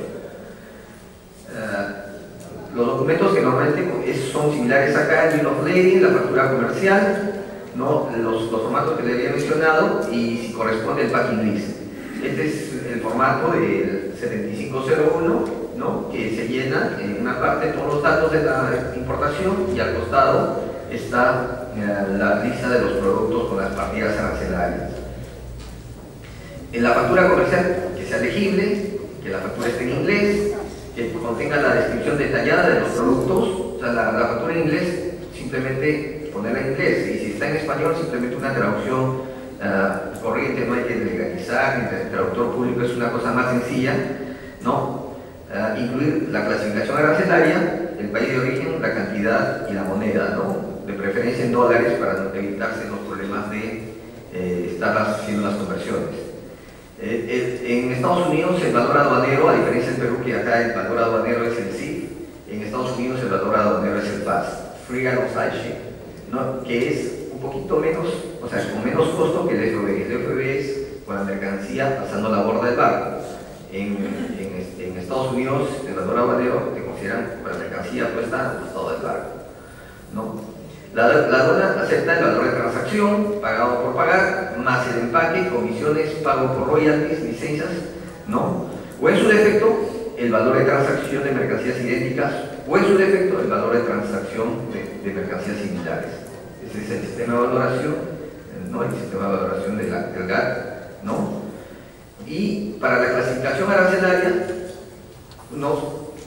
Uh, los documentos que normalmente son similares acá, el Bill of Lading, la factura comercial, ¿no? los, los formatos que le había mencionado y si corresponde el packing list. Este es el formato del setenta y cinco cero uno, ¿no? Que se llena en una parte todos los datos de la importación y al costado está eh, la lista de los productos con las partidas arancelarias. En la factura comercial, que sea legible, que la factura esté en inglés, que contenga la descripción detallada de los productos, o sea, la, la factura en inglés simplemente ponerla en inglés y si está en español simplemente una traducción Uh, corriente, no hay que legalizar, el traductor público es una cosa más sencilla, ¿no? Uh, incluir la clasificación arancelaria, el país de origen, la cantidad y la moneda, ¿no? De preferencia en dólares para evitarse los problemas de eh, estar haciendo las conversiones. Eh, eh, en Estados Unidos el valor aduanero, a diferencia del Perú que acá el valor aduanero es el C I F, en Estados Unidos el valor aduanero es el F A S, Free and Outside, ¿no? Que es un poquito menos, o sea, con menos costo que el F O B. El F O B es con la mercancía pasando la borda del barco. En, en, en Estados Unidos, el valor aduanero te consideran con la mercancía puesta al costado del barco, ¿no? La, la aduana acepta el valor de transacción, pagado por pagar, más el empaque, comisiones, pago por royalties, licencias, ¿no? O en su defecto, el valor de transacción de mercancías idénticas, o en su defecto, el valor de transacción de, de mercancías similares. Ese es el sistema de valoración, ¿no? El sistema de valoración de la, del G A T, ¿no? Y para la clasificación arancelaria nos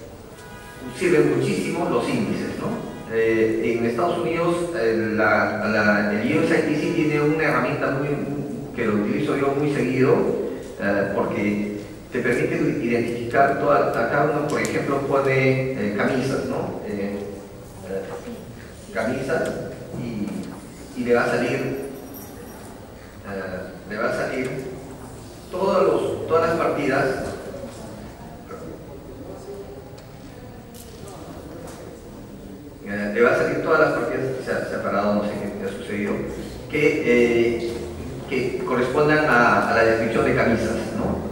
sirven muchísimo los índices, ¿no? Eh, en Estados Unidos eh, la, la, el U S I T C tiene una herramienta muy, que lo utilizo yo muy seguido eh, porque te permite identificar toda, acá uno por ejemplo pone eh, camisas, ¿no? Eh, eh, camisas y, y le va a salir eh, le va a salir todos los, todas las partidas eh, le va a salir todas las partidas se ha, se ha parado, no sé qué ha sucedido que, eh, que correspondan a, a la descripción de camisas, ¿no?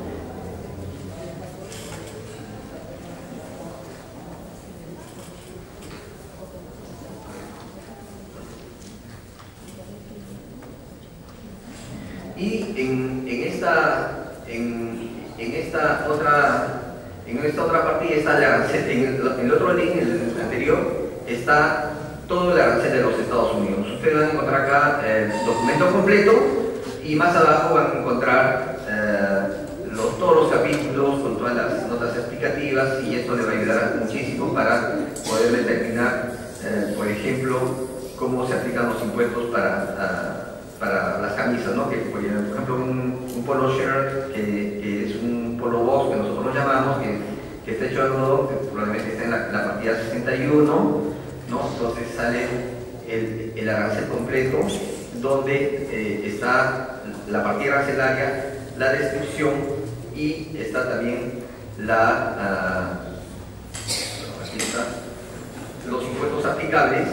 Y en, en, esta, en, en esta otra en esta otra partida está el arancel, en el, en el otro link, el anterior, está todo el arancel de los Estados Unidos. Ustedes van a encontrar acá el documento completo y más abajo van a encontrar eh, los, todos los capítulos con todas las notas explicativas y esto les va a ayudar muchísimo para poder determinar, eh, por por ejemplo, cómo se aplican los impuestos para, uh, para las camisas, ¿no? Que, por ejemplo, un, un polo shirt, que, que es un polo box, que nosotros lo llamamos, que, que está hecho de algodón, que probablemente está en la, la partida sesenta y uno, ¿no? Entonces sale el, el arancel completo, donde eh, está la partida arancelaria, la descripción, y está también la, uh, aquí está, los impuestos aplicables,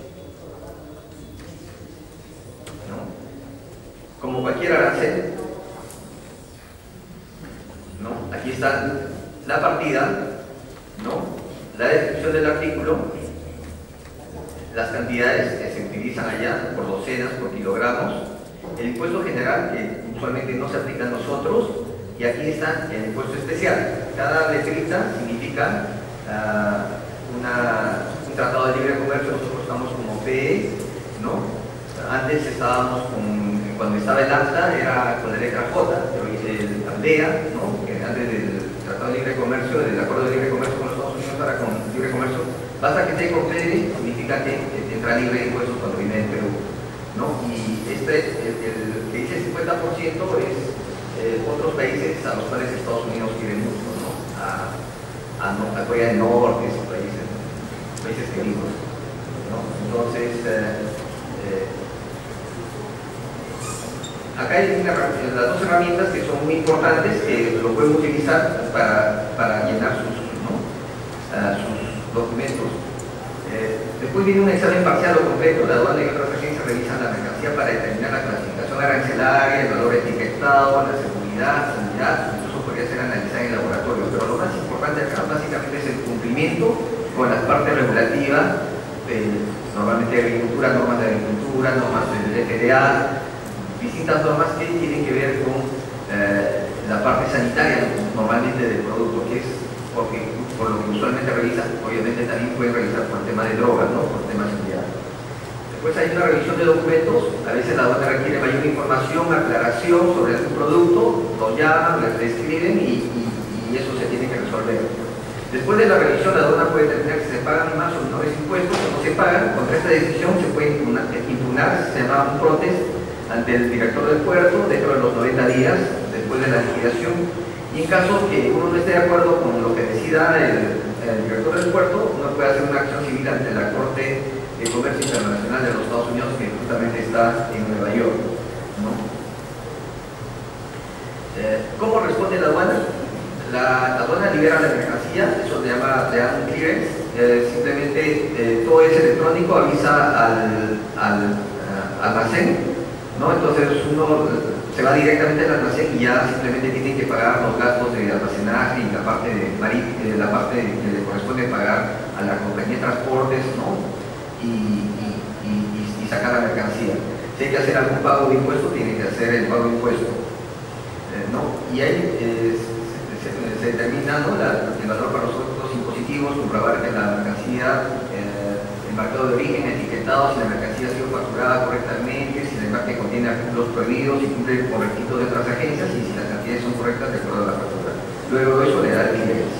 ¿no? Como cualquier arancel, ¿no? Aquí está la partida, ¿no? La descripción del artículo, las cantidades que se utilizan allá por docenas, por kilogramos, el impuesto general que usualmente no se aplica a nosotros, y aquí está el impuesto especial. Cada letrita significa uh, una, un tratado de libre comercio. Nosotros estamos como P E, ¿no? Antes estábamos con, cuando estaba el ACTA era con la letra J, pero el ALDEA, ¿no? Que antes del tratado de libre comercio, del acuerdo de libre comercio con los Estados Unidos, ahora con libre comercio, basta que esté con P E, significa que entra libre de impuestos cuando viene del Perú, ¿no? Y este, el, el que dice cincuenta por ciento es eh, otros países a los cuales Estados Unidos quiere mucho, ¿no? A, a, a Corea del Norte, esos países, países queridos, ¿no? Entonces, eh, eh, acá hay una, las dos herramientas que son muy importantes, que lo pueden utilizar para, para llenar sus, ¿no? uh, sus documentos. Eh, después viene un examen parcial o completo. La aduana y otras agencias revisan la mercancía para determinar la clasificación arancelaria, el valor etiquetado, la seguridad, sanidad, incluso podría ser analizada en laboratorio. Pero lo más importante acá básicamente es el cumplimiento con las partes regulativas, eh, normalmente de agricultura, normas de agricultura, normas del F D A, distintas normas que tienen que ver con eh, la parte sanitaria normalmente del producto, que es porque por lo que usualmente revisan. Obviamente también pueden revisar por el tema de drogas, ¿no? Por el tema de seguridad. Después hay una revisión de documentos. A veces la aduana requiere mayor información, aclaración sobre algún producto, los llaman, les describen y, y, y eso se tiene que resolver. Después de la revisión, la aduana puede determinar si se pagan más o menores impuestos o no se pagan. Contra esta decisión se puede impugnar, impugnar se llama un protest ante el director del puerto dentro de los noventa días después de la liquidación. Y en caso que uno no esté de acuerdo con lo que decida el, el director del puerto, uno puede hacer una acción civil ante la Corte de Comercio Internacional de los Estados Unidos, que justamente está en Nueva York, ¿no? Eh, ¿Cómo responde la aduana? La aduana libera la mercancía, eso se llama, le llaman clearance. Eh, simplemente eh, todo es electrónico, avisa al, al uh, almacén, ¿no? Entonces uno se va directamente al almacén y ya simplemente tienen que pagar los gastos de almacenaje y la parte de marítima, la parte que le corresponde pagar a la compañía de transportes, ¿no? y, y, y, y sacar la mercancía. Si hay que hacer algún pago de impuesto, tiene que hacer el pago de impuesto, eh, ¿no? Y ahí eh, se, se, se determina, ¿no? la, el valor para los otros impositivos, comprobar que la mercancía, eh, el marcado de origen, etiquetado, si la mercancía ha sido facturada correctamente, si el embarque contiene artículos prohibidos y cumple con requisitos de otras agencias, y si las cantidades son correctas de acuerdo a la factura. Luego eso le da el nivel,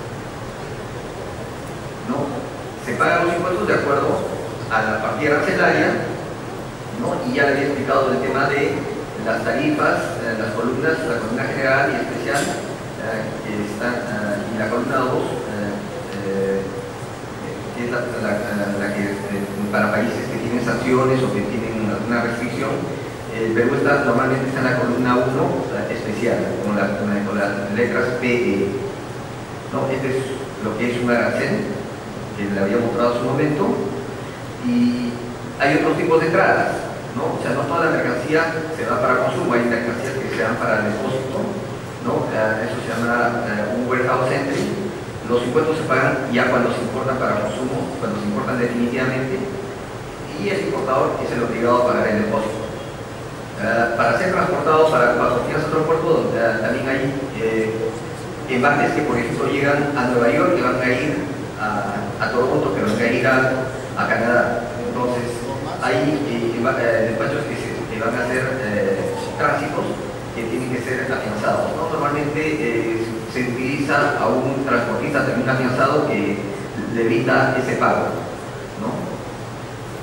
¿no? Se pagan los impuestos de acuerdo a la partida arancelaria, ¿no? Y ya le había explicado el tema de las tarifas, eh, las columnas, la columna general y especial, eh, que están, eh, y la columna dos, eh, eh, que es la, la, la que eh, para países que tienen sanciones o que tienen una, una restricción. El Perú está, normalmente está en la columna uno, la especial, con, la, con, la, con las letras P E, ¿no? Este es lo que es un arancel, que le había mostrado hace un momento, y hay otros tipos de entradas, ¿no? O sea, no toda la mercancía se va para consumo, hay mercancías que se van para el depósito, ¿no? Eso se llama uh, un warehouse entry. Los impuestos se pagan ya cuando se importan para consumo, cuando se importan definitivamente, y el importador es el obligado a pagar el depósito. Uh, para ser transportado para confianza a otro puerto, uh, también hay eh, embarques que, por ejemplo, llegan a Nueva York, que van a ir a, a Toronto, que van a ir a, a Canadá. Entonces, hay eh, despachos que, se, que van a hacer eh, tránsitos que tienen que ser afianzados, ¿no? Normalmente eh, se utiliza a un transportista también afianzado que le evita ese pago, ¿no?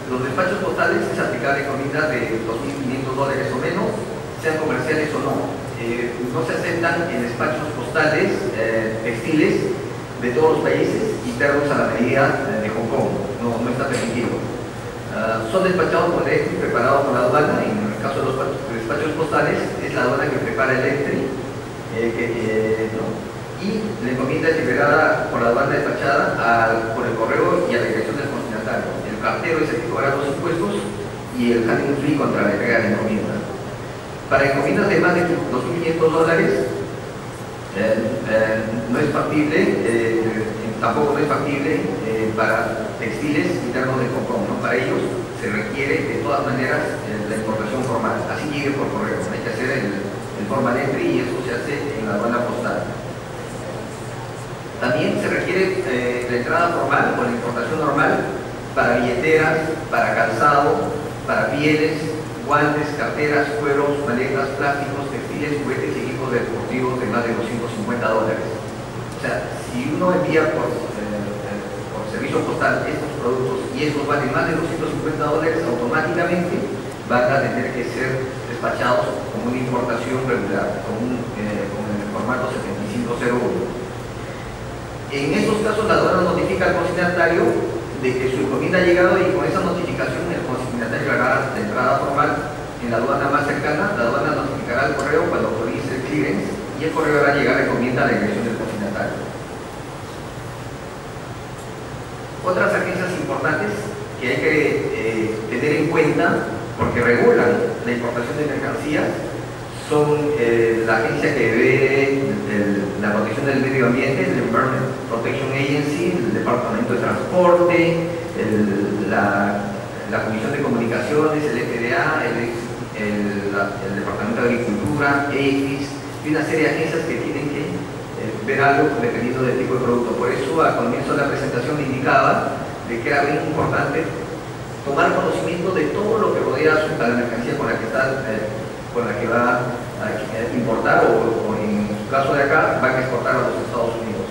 los despachos postales es aplicable encomiendas de dos mil quinientos dólares o menos, sean comerciales o no. Eh, no se aceptan en despachos postales eh, textiles de todos los países internos a la medida de Hong Kong, no, no está permitido. Uh, son despachados por Electri, preparados por la aduana. En el caso de los despachos postales es la aduana que prepara Electri, eh, que, eh, ¿no? Y la encomienda es liberada por la aduana despachada al, por el correo y a la dirección del consignatario. El cartero es el que cobra los impuestos y el handling fee contra la entrega de la encomienda. Para encomiendas de más de dos mil quinientos dólares eh, eh, no es factible, eh, tampoco no es factible eh, para textiles internos de Hong Kong, ¿no? Para ellos se requiere de todas maneras eh, la importación formal, así llegue por correo, hay que hacer el, el formal entry y eso se hace en la aduana postal. También se requiere eh, la entrada formal o la importación normal para billeteras, para calzado, para pieles, guantes, carteras, cueros, maletas, plásticos, textiles, juguetes y equipos deportivos de más de doscientos cincuenta dólares. O sea, si uno envía por, eh, por servicio postal estos productos y estos valen más de doscientos cincuenta dólares, automáticamente van a tener que ser despachados con una importación regular, con, un, eh, con el formato setenta y cinco cero uno. En estos casos, la aduana notifica al consignatario de que su encomienda ha llegado y con esa notificación el consignatario hará la entrada formal en la aduana más cercana. La aduana notificará al correo cuando autorice el clearance y el correo hará llegar la encomienda a la dirección del consignatario. Otras agencias importantes que hay que eh, tener en cuenta porque regulan la importación de mercancías son eh, la agencia que ve el, la protección del medio ambiente, el Environment Protection Agency, el Departamento de Transporte, el, la, la Comisión de Comunicaciones, el F D A, el, el, la, el Departamento de Agricultura, A F I S, y una serie de agencias que tienen que eh, ver algo dependiendo del tipo de producto. Por eso, al comienzo de la presentación le indicaba de que era bien importante tomar conocimiento de todo lo que rodea a la mercancía con la que está eh, con la que va a importar o, o en su caso de acá van a exportar a los Estados Unidos.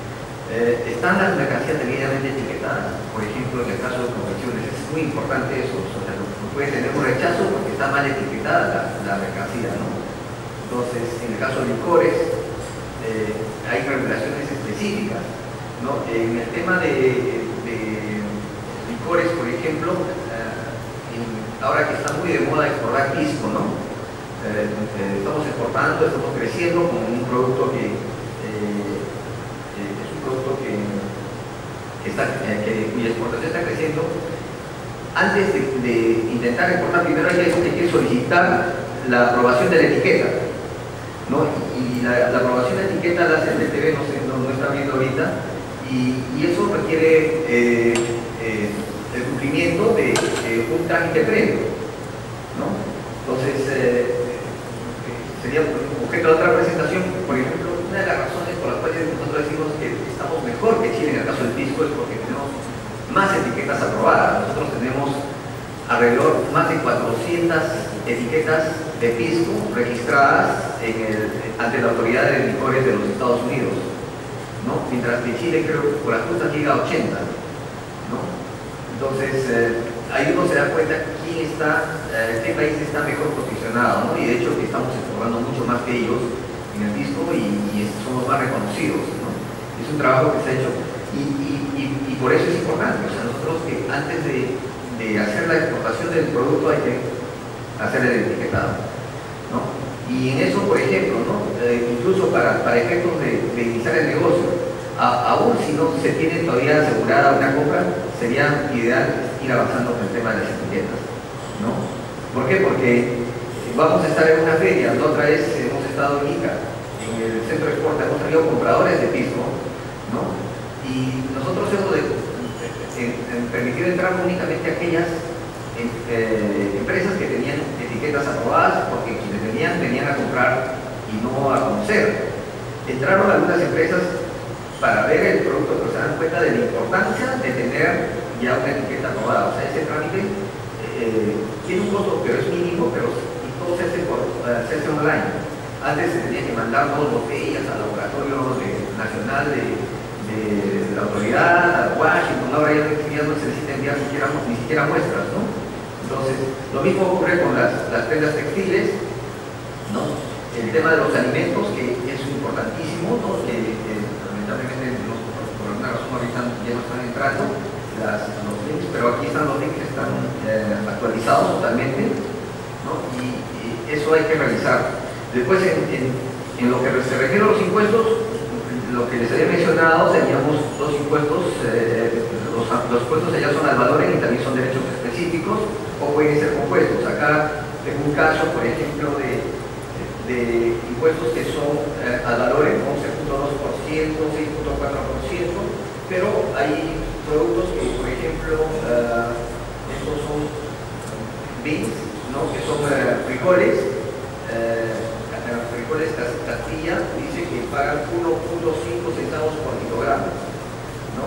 Eh, están las mercancías debidamente etiquetadas, por ejemplo en el caso de confecciones es muy importante eso, o sea, no, no puede tener un rechazo porque está mal etiquetada la, la mercancía, ¿no? Entonces en el caso de licores eh, hay regulaciones específicas, ¿no? En el tema de, de licores, por ejemplo, eh, en, ahora que está muy de moda exportar pisco, ¿no? Eh, eh, estamos exportando, estamos creciendo con un producto que eh, eh, es un producto que, que, está, eh, que cuya exportación está creciendo. Antes de, de intentar exportar, primero hay que, hay que solicitar la aprobación de la etiqueta, ¿no? Y la, la aprobación de la etiqueta la hace el D T V, no, sé, no, no está viendo ahorita, y, y eso requiere eh, eh, el cumplimiento de eh, un trámite previo, ¿no? Entonces, eh, sería objeto de otra presentación. Por ejemplo, una de las razones por las cuales nosotros decimos que estamos mejor que Chile en el caso del pisco es porque tenemos más etiquetas aprobadas. Nosotros tenemos alrededor más de cuatrocientas etiquetas de pisco registradas en el, ante la autoridad de licores de los Estados Unidos, ¿no? Mientras que Chile creo que por las justas llega a ochenta, ¿no? Entonces, eh, ahí uno se da cuenta quién está, eh, qué país está mejor posicionado, ¿no? Y de hecho que estamos exportando mucho más que ellos en el disco y, y somos más reconocidos, ¿no? Es un trabajo que se ha hecho y, y, y, y por eso es importante, o sea, nosotros que antes de, de hacer la exportación del producto hay que hacer el etiquetado, ¿no? Y en eso, por ejemplo, ¿no? Eh, incluso para, para efectos de, de iniciar el negocio, a, aún si no se tiene todavía asegurada una compra, sería ideal ir avanzando con el tema de las etiquetas, ¿no? ¿Por qué? Porque vamos a estar en una feria, la otra vez hemos estado en Ica, en el centro de exporta, hemos traído compradores de pisco, ¿no? Y nosotros hemos de, en, en permitido entrar únicamente a aquellas en, eh, empresas que tenían etiquetas aprobadas, porque quienes venían, venían a comprar y no a conocer. Entraron algunas empresas para ver el producto, pero se dan cuenta de la importancia de tener ya una etiqueta aprobada. O sea, ese trámite eh, tiene un costo, pero es mínimo, pero y todo se hace, por, uh, se hace online. Antes se tenía que mandar dos botellas al laboratorio de, nacional de, de de la autoridad a Washington, ahora ya, ya no se necesita enviar ni siquiera, ni siquiera muestras, ¿no? Entonces, lo mismo ocurre con las, las prendas textiles, ¿no? El tema de los alimentos, que es importantísimo, ¿no? Que eh, lamentablemente los, por alguna razón ahorita ya no están entrando las, los links, pero aquí están los links que están eh, actualizados totalmente, ¿no? Y, y eso hay que revisar. Después, en, en, en lo que se refiere a los impuestos, lo que les había mencionado, teníamos dos impuestos, eh, los, los impuestos allá son al valor y también son derechos específicos o pueden ser compuestos. Acá tengo un caso, por ejemplo, de, de impuestos que son eh, al valor en once punto dos por ciento, seis punto cuatro por ciento, pero hay productos que, por ejemplo, uh, estos son beans, ¿no? Que son uh, frijoles, uh, frijoles Castilla, dice que pagan uno punto cinco centavos por kilogramo, ¿no?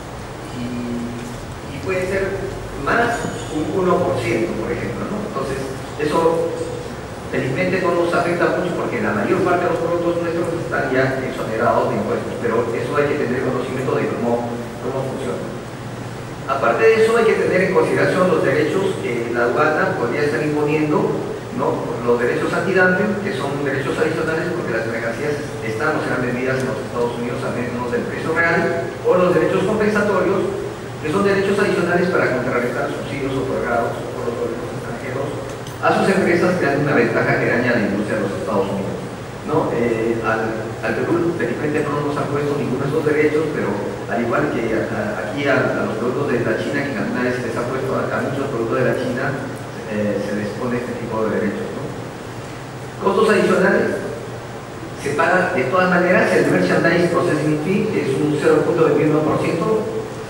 Y, y puede ser más un uno por ciento, por ejemplo, ¿no? Entonces, eso felizmente no nos afecta mucho porque la mayor parte de los productos nuestros están ya exonerados de impuestos, pero eso hay que tener conocimiento de cómo, cómo funciona. Aparte de eso, hay que tener en consideración los derechos que la aduana podría estar imponiendo, ¿no? Los derechos antidumping, que son derechos adicionales porque las mercancías están o serán vendidas en los Estados Unidos a menos del precio real, o los derechos compensatorios, que son derechos adicionales para contrarrestar subsidios otorgados por los gobiernos extranjeros a sus empresas, creando una ventaja que daña a la industria de los Estados Unidos, ¿no? Eh, al, al Perú, felizmente no nos han puesto ninguno de esos derechos, pero al igual que a, a, aquí a, a los productos de la China, que alguna vez les ha puesto a, a muchos productos de la China, Eh, se les pone este tipo de derechos, ¿no? Costos adicionales se pagan de todas maneras el Merchandise Processing Fee, que es un cero punto veintiuno por ciento,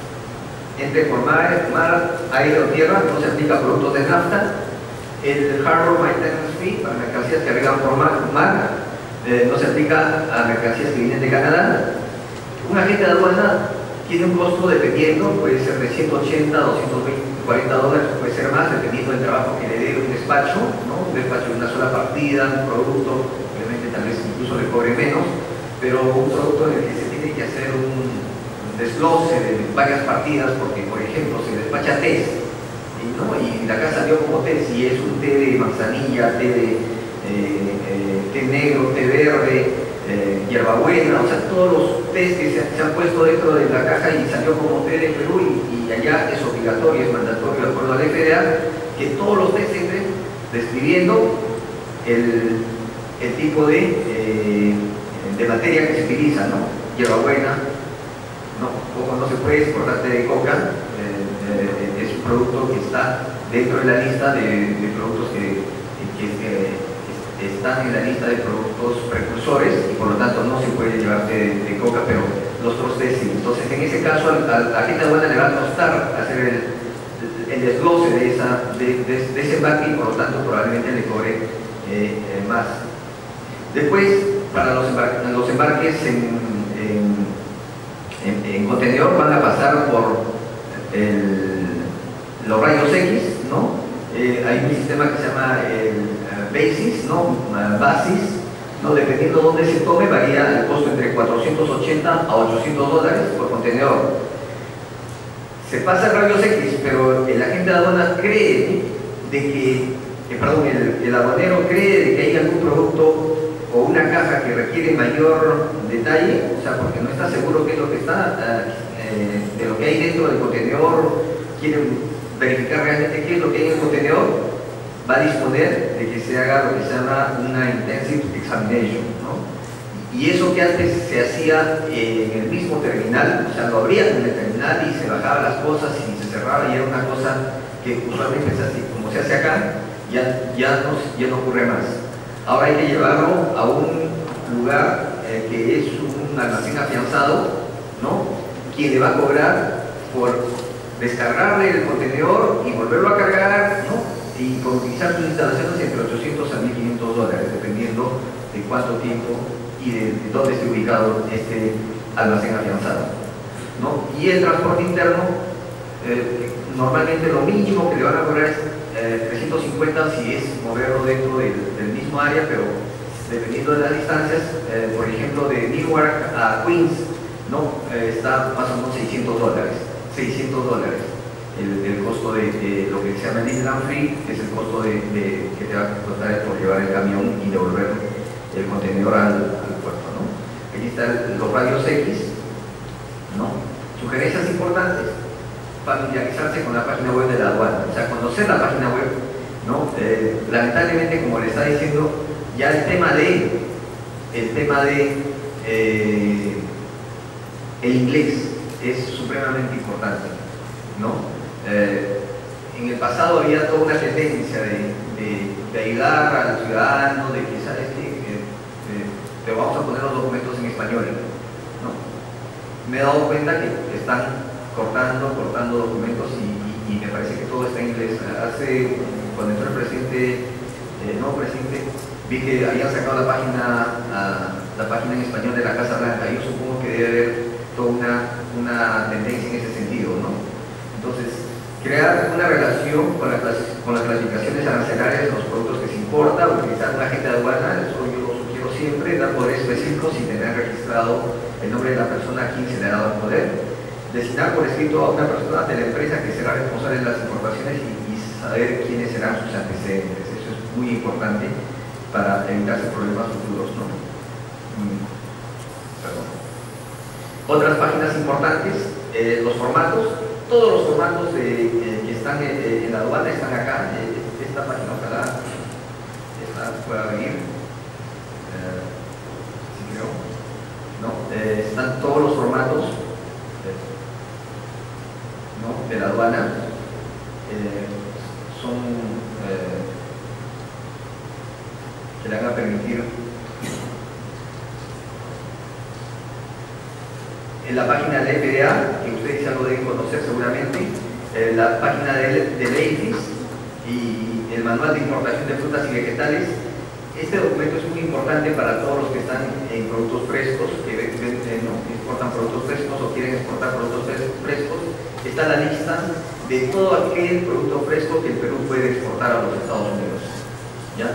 entre por mar, mar, aire o tierra, no se aplica a productos de nafta. El Harbor Maintenance Fee para mercancías que arriban por mar, mar eh, no se aplica a mercancías que vienen de Canadá. Un agente de aduana tiene un costo dependiendo, puede ser de ciento ochenta a doscientos veinte, cuarenta dólares, puede ser más, dependiendo del trabajo que le dé un despacho, ¿no? Un despacho de una sola partida, un producto, obviamente tal vez incluso le cobre menos, pero un producto en el que se tiene que hacer un desglose de varias partidas, porque por ejemplo se despacha té, ¿no? Y la casa salió como té, si es un té de manzanilla, té de eh, eh, té negro, té verde, Eh, hierbabuena, o sea, todos los tés que se, se han puesto dentro de la caja y salió como té de Perú y, y allá es obligatorio, es mandatorio de acuerdo a la F D A, que todos los tés entren describiendo el, el tipo de, eh, de materia que se utiliza, ¿no? Hierbabuena, no, como no se puede exportar té de coca, eh, eh, es un producto que está dentro de la lista de, de productos que, que, que están en la lista de productos precursores y por lo tanto no se puede llevar de, de coca, pero los otros tés sí. Entonces en ese caso al, al, a la gente aduana le va a costar hacer el, el desglose de, esa, de, de, de ese embarque y por lo tanto probablemente le cobre eh, eh, más. Después, para los, embar los embarques en, en, en, en contenedor van a pasar por el, los rayos X, ¿no? Eh, hay un sistema que se llama el uh, BASIS, ¿no? Uh, BASIS, ¿no? Dependiendo de dónde se tome, varía el costo entre cuatrocientos ochenta a ochocientos dólares por contenedor. Se pasa el rayos X, pero el agente de aduana cree de que, eh, perdón, el, el aduanero cree de que hay algún producto o una caja que requiere mayor detalle, o sea, porque no está seguro qué es lo que está, uh, eh, de lo que hay dentro del contenedor, quieren verificar realmente qué es lo que hay en el contenedor, va a disponer de que se haga lo que se llama una intensive examination, ¿no? Y eso que antes se hacía en el mismo terminal, o sea, lo abrían en el terminal y se bajaban las cosas y se cerraba y era una cosa que usualmente es así, como se hace acá, ya, ya, no, ya no ocurre más. Ahora hay que llevarlo a un lugar eh, que es un almacén afianzado, ¿no? Quien le va a cobrar por descargarle el contenedor y volverlo a cargar, ¿no? Y por utilizar sus instalaciones entre ochocientos a mil quinientos dólares, dependiendo de cuánto tiempo y de, de dónde esté ubicado este almacén afianzado, ¿no? Y el transporte interno, eh, normalmente lo mínimo que le van a cobrar es eh, trescientos cincuenta si es moverlo dentro del, del mismo área, pero dependiendo de las distancias, eh, por ejemplo de Newark a Queens, ¿no? Eh, está más o menos seiscientos dólares, seiscientos dólares el, el costo de, de lo que se llama el Inland Free, que es el costo de, de, que te va a costar por llevar el camión y devolver el contenedor al, al puerto, ¿no? Aquí están los radios X, ¿no? Sugerencias importantes: familiarizarse con la página web de la aduana, o sea, conocer la página web, ¿no? Eh, lamentablemente, como le está diciendo, ya el tema de el tema de eh, el inglés es supremamente importante, ¿no? Eh, en el pasado había toda una tendencia de, de, de ayudar al ciudadano, de que, ¿sabes qué? Eh, eh, te vamos a poner los documentos en español, ¿no? Me he dado cuenta que están cortando, cortando documentos y, y, y me parece que todo está en inglés. Hace, cuando entró el presidente, el nuevo presidente, vi que habían sacado la página, la, la página en español de la Casa Blanca. Yo supongo que debe haber toda una, una tendencia en ese sentido, ¿no? Entonces, crear una relación con, la, con las clasificaciones arancelarias de los productos que se importa, utilizar un agente de aduana, eso yo lo sugiero siempre, dar poderes específicos sin tener registrado el nombre de la persona a quien se le ha dado el poder. Designar por escrito a una persona de la empresa que será responsable de las importaciones y, y saber quiénes serán sus antecedentes. Eso es muy importante para evitarse problemas futuros, ¿no? Mm, perdón. Otras páginas importantes, eh, los formatos. Todos los formatos eh, eh, que están eh, en la aduana están acá. Eh, esta página, ojalá esta pueda venir. Eh, ¿sí creo? ¿No? Eh, están todos los formatos ¿no? de la aduana. Eh, son eh, que le van a permitir en la página del F D A, que ustedes ya lo deben conocer seguramente, eh, la página del, del E I F I S y el manual de importación de frutas y vegetales. Este documento es muy importante para todos los que están en productos frescos, que ven, ven, no, exportan productos frescos o quieren exportar productos frescos. Está la lista de todo aquel producto fresco que el Perú puede exportar a los Estados Unidos, ¿ya?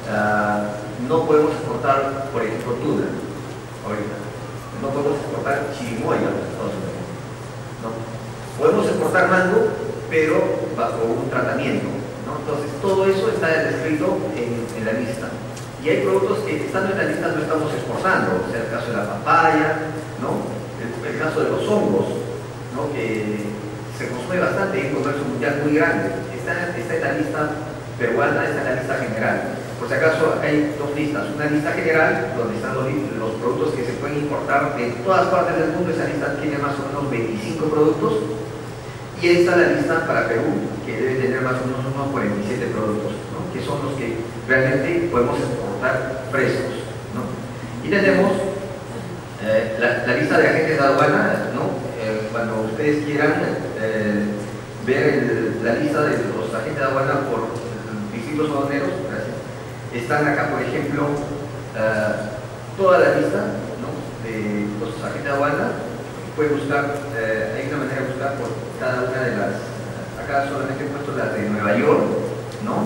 Uh, no podemos exportar, por ejemplo, tuna ahorita. No podemos exportar chirimoya a los Estados Unidos, ¿no? Podemos exportar mango, pero bajo un tratamiento, ¿no? Entonces, todo eso está descrito en, en la lista. Y hay productos que, estando en la lista, no estamos exportando, o sea, el caso de la papaya, ¿no? El, el caso de los hongos, ¿no? Que se consume bastante en un comercio mundial muy grande. Está, está en la lista peruana, está en la lista general. Por si acaso, hay dos listas. Una lista general, donde están los, los productos que se pueden importar de todas partes del mundo. Esa lista tiene más o menos veinticinco productos. Y esta es la lista para Perú, que debe tener más o menos unos cuarenta y siete productos, ¿no? Que son los que realmente podemos exportar frescos, ¿no? Y tenemos eh, la, la lista de agentes de aduana, ¿no? Eh, cuando ustedes quieran eh, ver el, la lista de los agentes de aduana por distritos aduaneros, están acá, por ejemplo, uh, toda la lista, ¿no? de los agentes de aduana. Pueden buscar, uh, hay una manera de buscar por cada una de las, uh, acá solamente he puesto las de Nueva York, ¿no?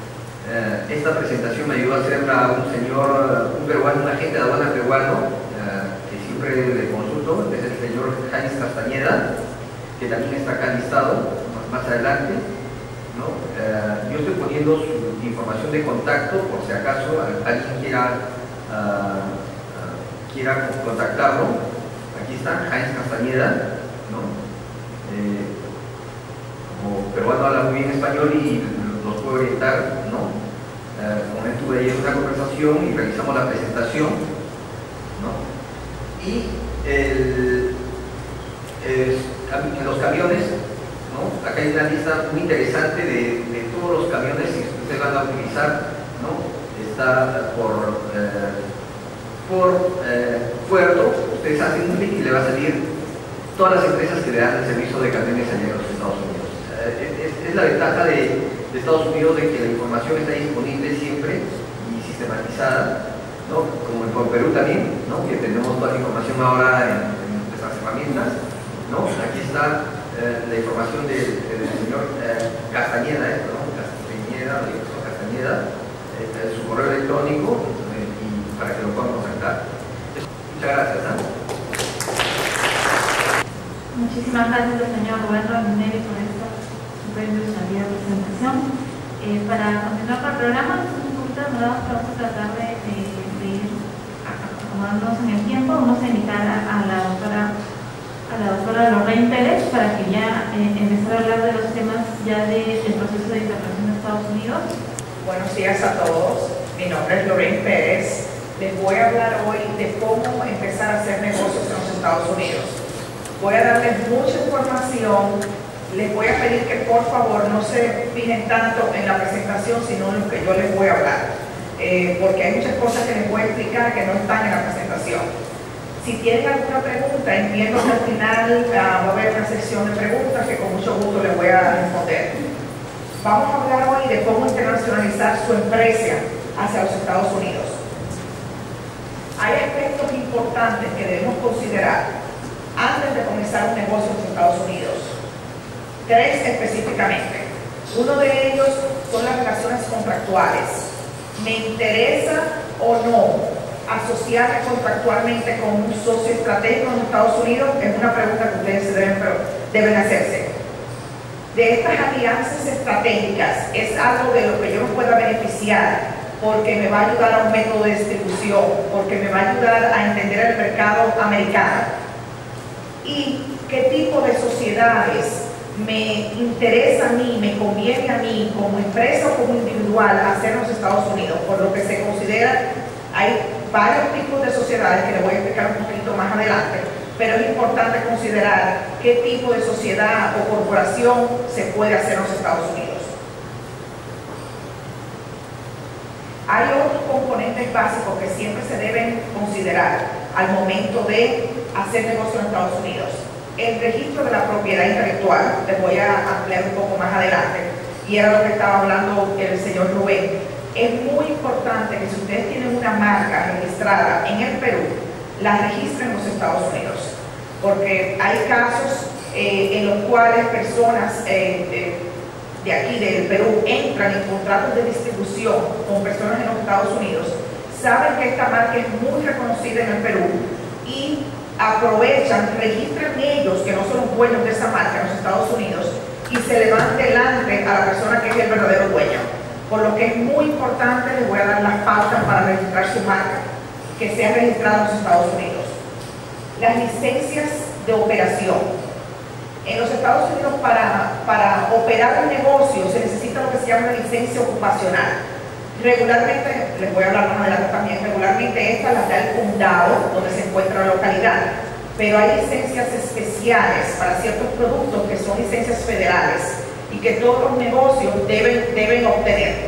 Uh, esta presentación me ayudó a hacerla un señor, un peruano, un agente de aduana peruano, uh, que siempre le consulto, es el señor Jaime Castañeda, que también está acá listado más, más adelante, ¿no? Uh, yo estoy poniendo su información de contacto por si acaso alguien quiera, uh, uh, quiera contactarlo. Aquí está Jaime Castañeda, ¿no? Eh, como peruano habla muy bien español y nos puede orientar, ¿no? Uh, con él tuve ayer una conversación y realizamos la presentación, ¿no? Y el, el, en los camiones, ¿no? Acá hay una lista muy interesante de, de todos los camiones que ustedes van a utilizar, ¿no? Está por, eh, por eh, puerto. Ustedes hacen un clic y le va a salir todas las empresas que le dan el servicio de camiones allá en los Estados Unidos. Eh, es, es la ventaja de, de Estados Unidos, de que la información está disponible siempre y sistematizada, ¿no? Como en Perú también, ¿no? Que tenemos toda la información ahora en, en nuestras herramientas, ¿no? Aquí está Eh, la información del, del señor eh, Castañeda, eh, ¿no? Castañeda, Castañeda eh, su correo electrónico eh, y para que lo puedan contactar. Muchas gracias. ¿eh? muchísimas gracias al señor Rubén Rondinelli por esta super ilustrativa presentación. Eh, para continuar con el programa, un poquito demorados, pero vamos a tratar de, de, de ir acomodándonos en el tiempo. Vamos a invitar a, a la doctora a la doctora Lorraine Pérez para que ya eh, empezar a hablar de los temas ya de, del proceso de integración de Estados Unidos. Buenos días a todos, mi nombre es Lorraine Pérez. Les voy a hablar hoy de cómo empezar a hacer negocios en los Estados Unidos. Voy a darles mucha información, les voy a pedir que por favor no se fijen tanto en la presentación, sino en lo que yo les voy a hablar, eh, porque hay muchas cosas que les voy a explicar que no están en la presentación. Si tienen alguna pregunta, entiendo que al final uh, va a haber una sección de preguntas que con mucho gusto les voy a responder. Vamos a hablar hoy de cómo internacionalizar su empresa hacia los Estados Unidos. Hay aspectos importantes que debemos considerar antes de comenzar un negocio en los Estados Unidos. Tres específicamente. Uno de ellos son las relaciones contractuales. ¿Me interesa o no asociarme contractualmente con un socio estratégico en los Estados Unidos? Es una pregunta que ustedes deben, deben hacerse. De estas alianzas estratégicas, ¿es algo de lo que yo me pueda beneficiar porque me va a ayudar a un método de distribución, porque me va a ayudar a entender el mercado americano? ¿Y qué tipo de sociedades me interesa a mí, me conviene a mí como empresa o como individual hacer en los Estados Unidos? Por lo que se considera, hay varios tipos de sociedades que les voy a explicar un poquito más adelante, pero es importante considerar qué tipo de sociedad o corporación se puede hacer en los Estados Unidos. Hay otros componentes básicos que siempre se deben considerar al momento de hacer negocio en Estados Unidos. El registro de la propiedad intelectual, les voy a ampliar un poco más adelante, y era lo que estaba hablando el señor Rubén. Es muy importante que si ustedes tienen una marca registrada en el Perú, la registren en los Estados Unidos, porque hay casos eh, en los cuales personas eh, eh, de aquí, del Perú, entran en contratos de distribución con personas en los Estados Unidos, saben que esta marca es muy reconocida en el Perú y aprovechan, registran ellos que no son los dueños de esa marca en los Estados Unidos y se le van delante a la persona que es el verdadero dueño. Por lo que es muy importante, les voy a dar las pautas para registrar su marca, que sea registrada en los Estados Unidos. Las licencias de operación. En los Estados Unidos, para, para operar un negocio, se necesita lo que se llama una licencia ocupacional. Regularmente, les voy a hablar más adelante también, regularmente estas las da el condado donde se encuentra la localidad, pero hay licencias especiales para ciertos productos que son licencias federales y que todos los negocios deben, deben obtener.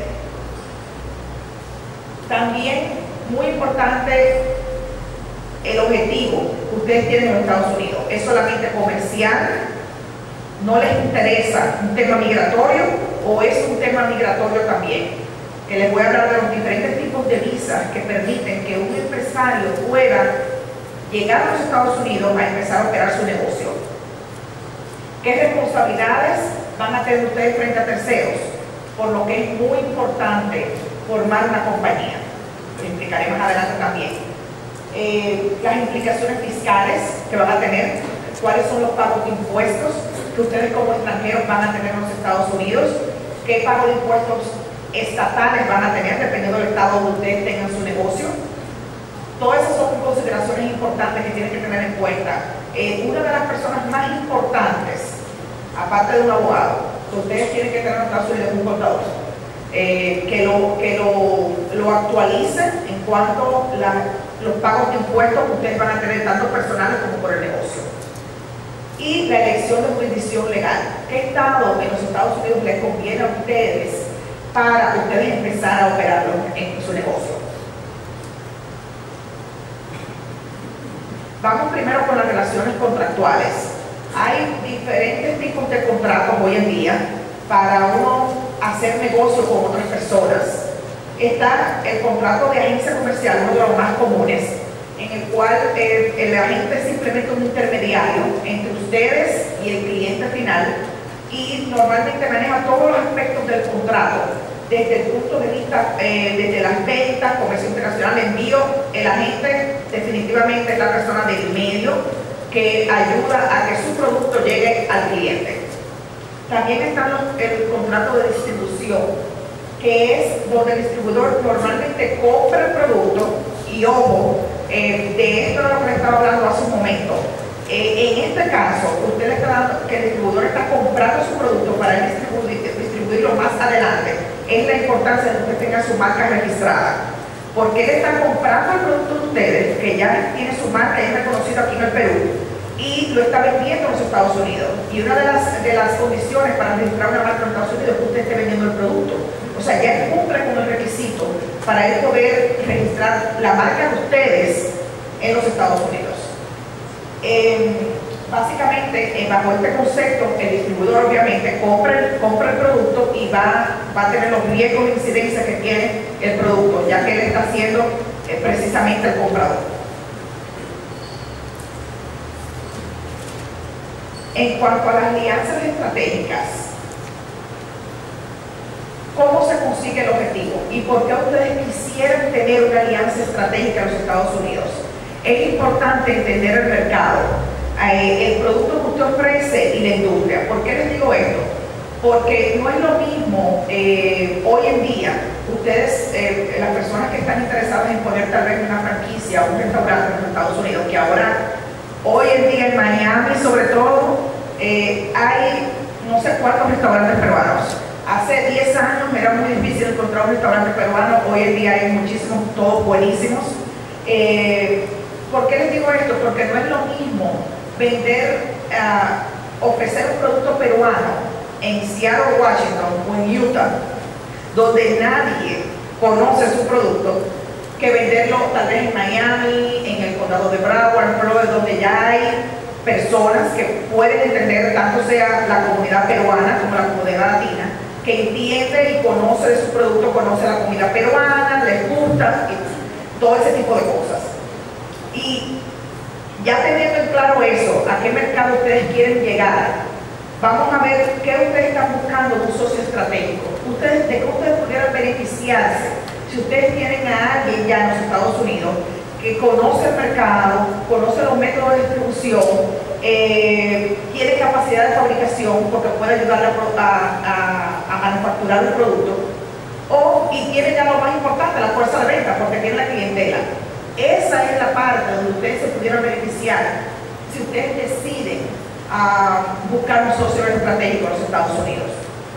También, muy importante, el objetivo que ustedes tienen en los Estados Unidos. ¿Es solamente comercial? ¿No les interesa un tema migratorio o es un tema migratorio también? Que les voy a hablar de los diferentes tipos de visas que permiten que un empresario pueda llegar a los Estados Unidos a empezar a operar su negocio. ¿Qué responsabilidades van a tener ustedes frente a terceros? Por lo que es muy importante formar una compañía. Lo explicaré más adelante también. Eh, las implicaciones fiscales que van a tener, cuáles son los pagos de impuestos que ustedes como extranjeros van a tener en los Estados Unidos, qué pago de impuestos estatales van a tener dependiendo del estado donde ustedes tengan su negocio. Todas esas son consideraciones importantes que tienen que tener en cuenta. Eh, una de las personas más importantes, aparte de un abogado, que ustedes tienen que tener en Estados Unidos es un contador, eh, que, lo, que lo, lo actualicen en cuanto a la, los pagos de impuestos que ustedes van a tener tanto personales como por el negocio. Y la elección de jurisdicción legal. ¿Qué estado en los Estados Unidos les conviene a ustedes para ustedes empezar a operarlo en su negocio? Vamos primero con las relaciones contractuales. Hay diferentes tipos de contratos hoy en día para uno hacer negocio con otras personas. Está el contrato de agencia comercial, uno de los más comunes, en el cual el, el agente es simplemente un intermediario entre ustedes y el cliente final y normalmente maneja todos los aspectos del contrato, desde el punto de vista, eh, desde las ventas, comercio internacional, envío. El agente definitivamente es la persona del medio que ayuda a que su producto llegue al cliente. También está el contrato de distribución, que es donde el distribuidor normalmente compra el producto y, ojo, eh, de esto es lo que le estaba hablando hace un momento. Eh, en este caso, usted le está dando que el distribuidor está comprando su producto para él distribuir, distribuirlo más adelante. Es la importancia de que usted tenga su marca registrada. Porque él está comprando el producto de ustedes, que ya tiene su marca y es reconocido aquí en el Perú, y lo está vendiendo en los Estados Unidos. Y una de las, de las condiciones para registrar una marca en los Estados Unidos es que usted esté vendiendo el producto. O sea, ya cumple con el requisito para él poder registrar la marca de ustedes en los Estados Unidos. Eh, básicamente, eh, bajo este concepto, el distribuidor obviamente compra el, compra el producto y va, va a tener los riesgos de incidencia que tiene el producto, ya que él está siendo eh, precisamente el comprador. En cuanto a las alianzas estratégicas, ¿cómo se consigue el objetivo? ¿Y por qué ustedes quisieran tener una alianza estratégica en los Estados Unidos? Es importante entender el mercado, eh, el producto que usted ofrece y la industria. ¿Por qué les digo esto? Porque no es lo mismo eh, hoy en día, ustedes, eh, las personas que están interesadas en poner tal vez una franquicia o un restaurante en los Estados Unidos, que ahora, hoy en día en Miami sobre todo, eh, hay no sé cuántos restaurantes peruanos. Hace diez años era muy difícil encontrar un restaurante peruano, hoy en día hay muchísimos, todos buenísimos. Eh, ¿Por qué les digo esto? Porque no es lo mismo vender, uh, ofrecer un producto peruano en Seattle, Washington o en Utah, donde nadie conoce su producto, que venderlo tal vez en Miami, en el condado de Broward, Florida, donde ya hay personas que pueden entender, tanto sea la comunidad peruana como la comunidad latina, que entiende y conoce de su producto, conoce la comida peruana, les gusta, y todo ese tipo de cosas. Y ya teniendo en claro eso, a qué mercado ustedes quieren llegar, vamos a ver qué ustedes están buscando de un socio estratégico. Ustedes, ¿de qué ustedes pudieran beneficiarse si ustedes tienen a alguien ya en los Estados Unidos que conoce el mercado, conoce los métodos de distribución, eh, tiene capacidad de fabricación porque puede ayudarle a, a, a manufacturar un producto, o, y tiene ya lo más importante, la fuerza de venta, porque tiene la clientela? Esa es la parte donde ustedes se pudieran beneficiar si ustedes deciden uh, buscar un socio estratégico en los Estados Unidos.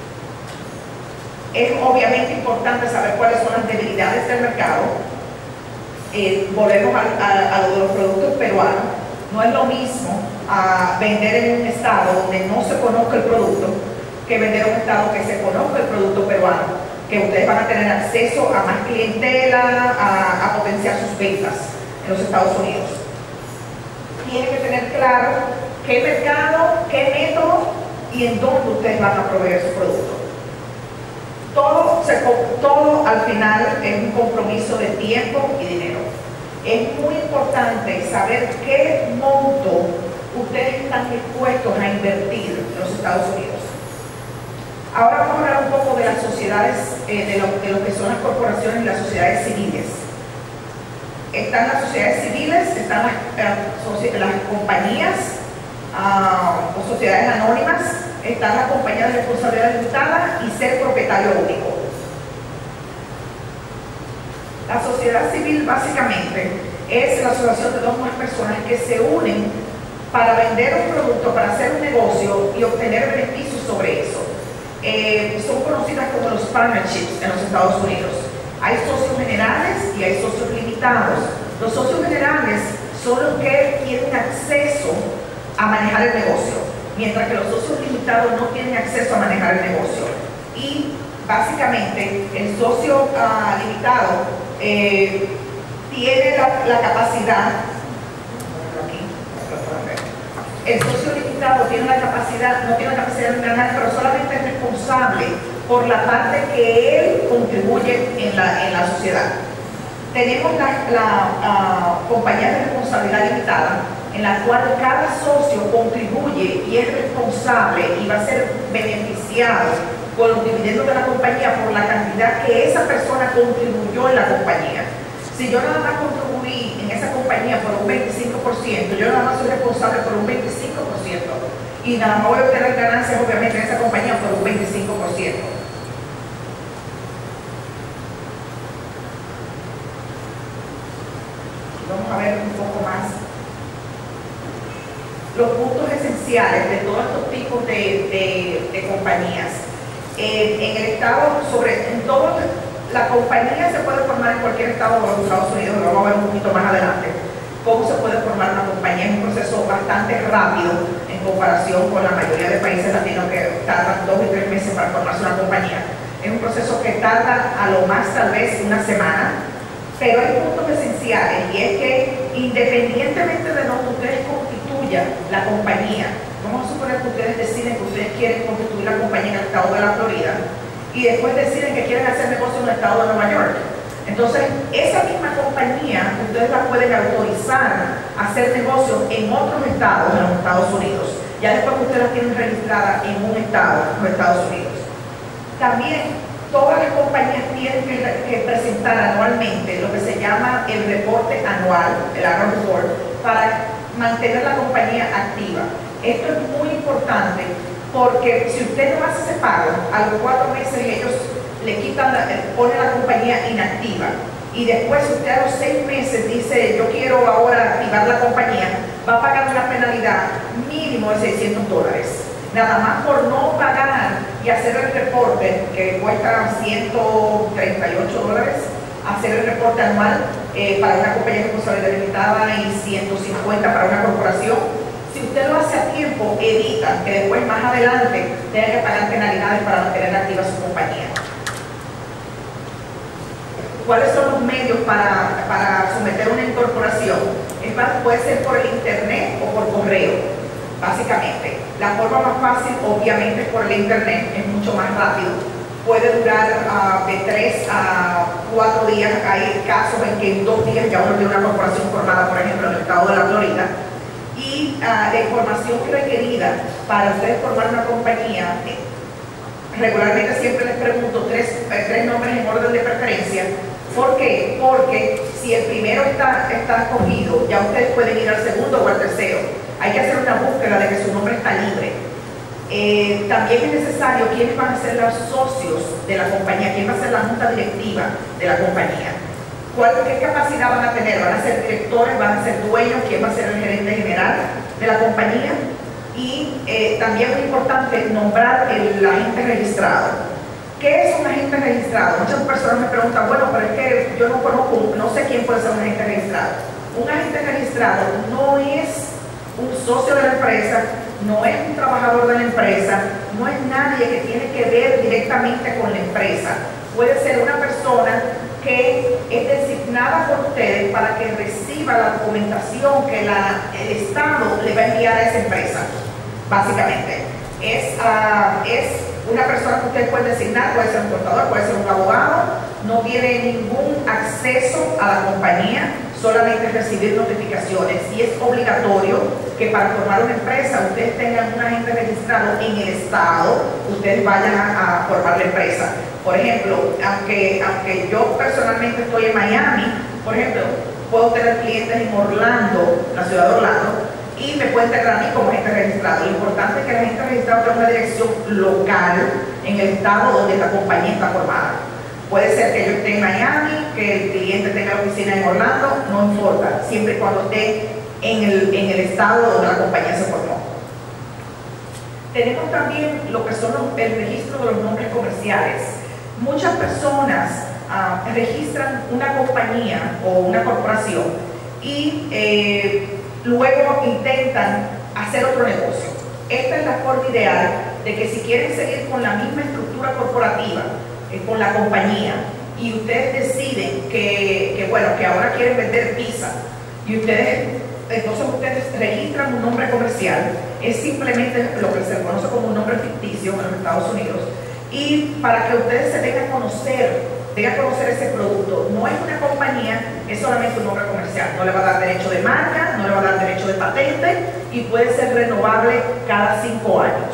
Es obviamente importante saber cuáles son las debilidades del mercado. Eh, volvemos a, a, a lo de los productos peruanos. No es lo mismo uh, vender en un estado donde no se conozca el producto que vender en un estado que se conozca el producto peruano, que ustedes van a tener acceso a más clientela, a, a potenciar sus ventas en los Estados Unidos. Tienen que tener claro qué mercado, qué método y en dónde ustedes van a proveer su producto. Todo, se, todo al final es un compromiso de tiempo y dinero. Es muy importante saber qué monto ustedes están dispuestos a invertir en los Estados Unidos. Ahora vamos a hablar un poco de las sociedades, eh, de, lo, de lo que son las corporaciones y las sociedades civiles. Están las sociedades civiles, están las, eh, las compañías uh, o sociedades anónimas, están las compañías de responsabilidad limitada y ser propietario único. La sociedad civil básicamente es la asociación de dos o más personas que se unen para vender un producto, para hacer un negocio y obtener beneficios sobre eso. Eh, son conocidas como los partnerships en los Estados Unidos. Hay socios generales y hay socios limitados. Los socios generales son los que tienen acceso a manejar el negocio, mientras que los socios limitados no tienen acceso a manejar el negocio. Y básicamente el socio uh, limitado eh, tiene la, la capacidad, aquí, el socio limitado tiene la capacidad, no tiene la capacidad de ganar, pero solamente es responsable por la parte que él contribuye en la, en la sociedad. Tenemos la, la uh, compañía de responsabilidad limitada, en la cual cada socio contribuye y es responsable y va a ser beneficiado con los dividendos de la compañía por la cantidad que esa persona contribuyó en la compañía. Si yo nada más contribuí en esa compañía por un veinticinco por ciento, ciento, yo nada más soy responsable por un veinticinco por ciento y nada más voy a obtener ganancias obviamente en esa compañía por un veinticinco por ciento. Vamos a ver un poco más los puntos esenciales de todos estos tipos de, de, de compañías. Eh, en el estado, sobre en todo, la compañía se puede formar en cualquier estado de los Estados Unidos, lo vamos a ver un poquito más adelante. Cómo se puede formar una compañía es un proceso bastante rápido en comparación con la mayoría de países latinos que tardan dos y tres meses para formarse una compañía. Es un proceso que tarda a lo más tal vez una semana, pero hay puntos esenciales y es que independientemente de lo que ustedes constituyan la compañía, vamos a suponer que ustedes deciden que ustedes quieren constituir la compañía en el estado de la Florida y después deciden que quieren hacer negocio en el estado de Nueva York. Entonces, esa misma compañía, ustedes la pueden autorizar a hacer negocios en otros estados en los Estados Unidos, ya después que ustedes la tienen registrada en un estado, en los Estados Unidos. También, todas las compañías tienen que, que presentar anualmente lo que se llama el reporte anual, el annual report, para mantener la compañía activa. Esto es muy importante porque si usted no hace ese pago, a los cuatro meses ellos le quitan, la, ponen la compañía inactiva y después usted a los seis meses dice yo quiero ahora activar la compañía, va a pagar una penalidad mínimo de seiscientos dólares. Nada más por no pagar y hacer el reporte, que cuesta ciento treinta y ocho dólares, hacer el reporte anual eh, para una compañía de responsabilidad limitada y ciento cincuenta para una corporación. Si usted lo hace a tiempo, evita que después más adelante tenga que pagar penalidades para mantener activa su compañía. ¿Cuáles son los medios para, para someter una incorporación? Es más, puede ser por el internet o por correo. Básicamente, la forma más fácil obviamente es por el internet, es mucho más rápido, puede durar uh, de tres a cuatro días. Hay casos en que en dos días ya uno tiene una corporación formada, por ejemplo en el estado de la Florida, y uh, la información requerida para ustedes formar una compañía, eh, regularmente siempre les pregunto tres, eh, tres nombres en orden de preferencia. ¿Por qué? Porque si el primero está, está escogido, ya ustedes pueden ir al segundo o al tercero. Hay que hacer una búsqueda de que su nombre está libre. Eh, también es necesario quiénes van a ser los socios de la compañía, quién va a ser la junta directiva de la compañía, ¿Cuál, qué capacidad van a tener, van a ser directores, van a ser dueños, quién va a ser el gerente general de la compañía, y eh, también es importante nombrar el agente registrado. ¿Qué es un agente registrado? Muchas personas me preguntan, bueno, pero es que yo no conozco, no sé quién puede ser un agente registrado. Un agente registrado no es un socio de la empresa, no es un trabajador de la empresa, no es nadie que tiene que ver directamente con la empresa. Puede ser una persona que es designada por ustedes para que reciba la documentación que la, el Estado le va a enviar a esa empresa. Básicamente, es, uh, es una persona que ustedes pueden designar, puede ser un contador, puede ser un abogado, no tiene ningún acceso a la compañía, solamente recibir notificaciones, y es obligatorio que para formar una empresa ustedes tengan un agente registrado en el estado, ustedes vayan a, a formar la empresa. Por ejemplo, aunque, aunque yo personalmente estoy en Miami, por ejemplo, puedo tener clientes en Orlando, la ciudad de Orlando, y me pueden tener a mí como agente registrado. Lo importante es que el agente registrado tenga una dirección local en el estado donde la compañía está formada. Puede ser que yo esté en Miami, que el cliente tenga la oficina en Orlando, no importa, siempre y cuando esté en el, en el estado donde la compañía se formó. Tenemos también lo que son los, el registro de los nombres comerciales. Muchas personas uh, registran una compañía o una corporación y eh, luego intentan hacer otro negocio. Esta es la forma ideal de que si quieren seguir con la misma estructura corporativa, eh, con la compañía, y ustedes deciden que, que, bueno, que ahora quieren vender pizza, y ustedes, entonces ustedes registran un nombre comercial, es simplemente lo que se conoce como un nombre ficticio en los Estados Unidos, y para que ustedes se den a conocer, den a conocer ese producto. No es una compañía, es solamente un nombre comercial. No le va a dar derecho de marca, no le va a dar derecho de patente y puede ser renovable cada cinco años.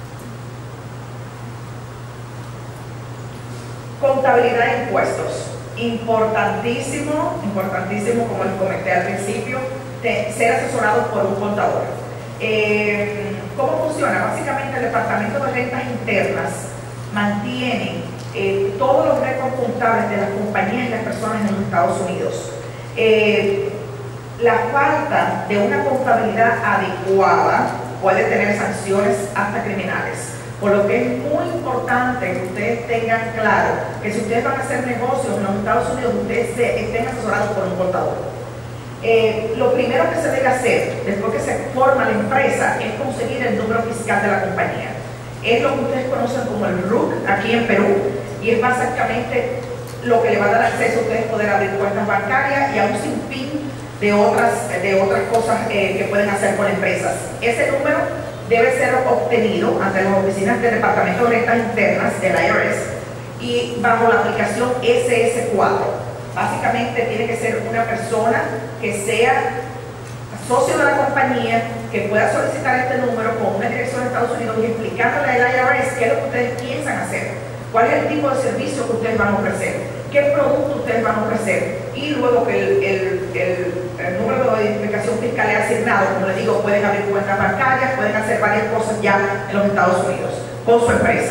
Contabilidad de impuestos. Importantísimo, importantísimo, como les comenté al principio, de ser asesorado por un contador. Eh, ¿Cómo funciona? Básicamente el Departamento de Rentas Internas mantiene eh, todos los récords contables de las compañías y las personas en los Estados Unidos. Eh, la falta de una contabilidad adecuada puede tener sanciones hasta criminales. Por lo que es muy importante que ustedes tengan claro que si ustedes van a hacer negocios en los Estados Unidos, ustedes se, estén asesorados por un contador. Eh, lo primero que se debe hacer después que se forma la empresa es conseguir el número fiscal de la compañía. Es lo que ustedes conocen como el R U C aquí en Perú y es básicamente lo que le va a dar acceso a ustedes poder abrir cuentas bancarias y a un sinfín de otras, de otras cosas eh, que pueden hacer con empresas. Ese número debe ser obtenido ante las oficinas del Departamento de Rentas Internas del I R S y bajo la aplicación S S cuatro. Básicamente tiene que ser una persona que sea socio de la compañía, que pueda solicitar este número con una dirección de Estados Unidos y explicándole al I R S qué es lo que ustedes piensan hacer, cuál es el tipo de servicio que ustedes van a ofrecer, qué producto ustedes van a ofrecer, y luego que el, el, el, el número de identificación fiscal es asignado. Como les digo, pueden abrir cuentas bancarias, pueden hacer varias cosas ya en los Estados Unidos con su empresa.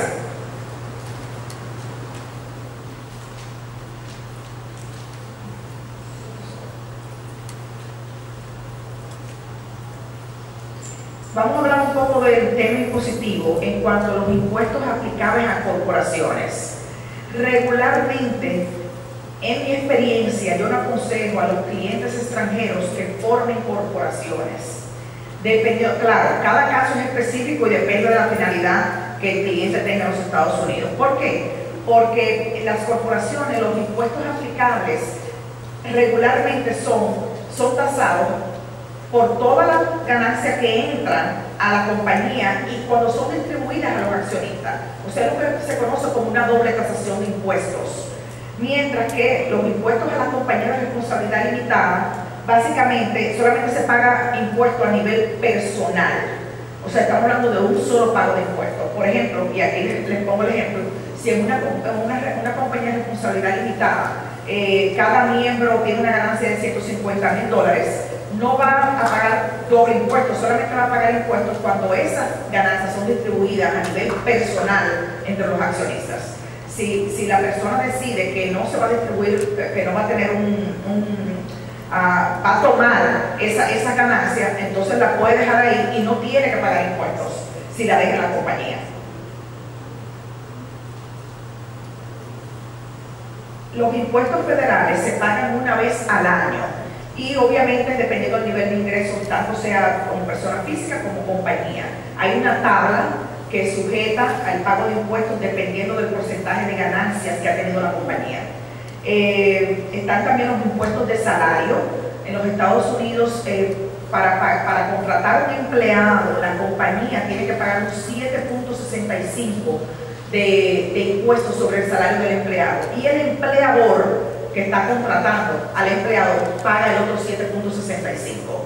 Vamos a hablar un poco del tema impositivo en cuanto a los impuestos aplicables a corporaciones. Regularmente, en mi experiencia, yo no aconsejo a los clientes extranjeros que formen corporaciones. Dependiendo, claro, cada caso es específico y depende de la finalidad que el cliente tenga en los Estados Unidos. ¿Por qué? Porque las corporaciones, los impuestos aplicables regularmente son, son tasados por todas las ganancias que entran a la compañía y cuando son distribuidas a los accionistas. O sea, lo que se conoce como una doble tasación de impuestos. Mientras que los impuestos a las compañías de responsabilidad limitada, básicamente solamente se paga impuesto a nivel personal. O sea, estamos hablando de un solo pago de impuestos. Por ejemplo, y aquí les, les pongo el ejemplo, si en una, una, una compañía de responsabilidad limitada, eh, cada miembro tiene una ganancia de ciento cincuenta mil dólares, no va a pagar doble impuesto, solamente va a pagar impuestos cuando esas ganancias son distribuidas a nivel personal entre los accionistas. Si, si la persona decide que no se va a distribuir, que no va a tener un, un uh, va a tomar esa, esa ganancia, entonces la puede dejar ahí y no tiene que pagar impuestos si la deja en la compañía. Los impuestos federales se pagan una vez al año. Y obviamente dependiendo del nivel de ingresos, tanto sea como persona física como compañía. Hay una tabla que sujeta al pago de impuestos dependiendo del porcentaje de ganancias que ha tenido la compañía. Eh, están también los impuestos de salario. En los Estados Unidos, eh, para, para, para contratar un empleado, la compañía tiene que pagar un siete punto sesenta y cinco de, de impuestos sobre el salario del empleado. Y el empleador que está contratando al empleado paga el otro siete punto sesenta y cinco.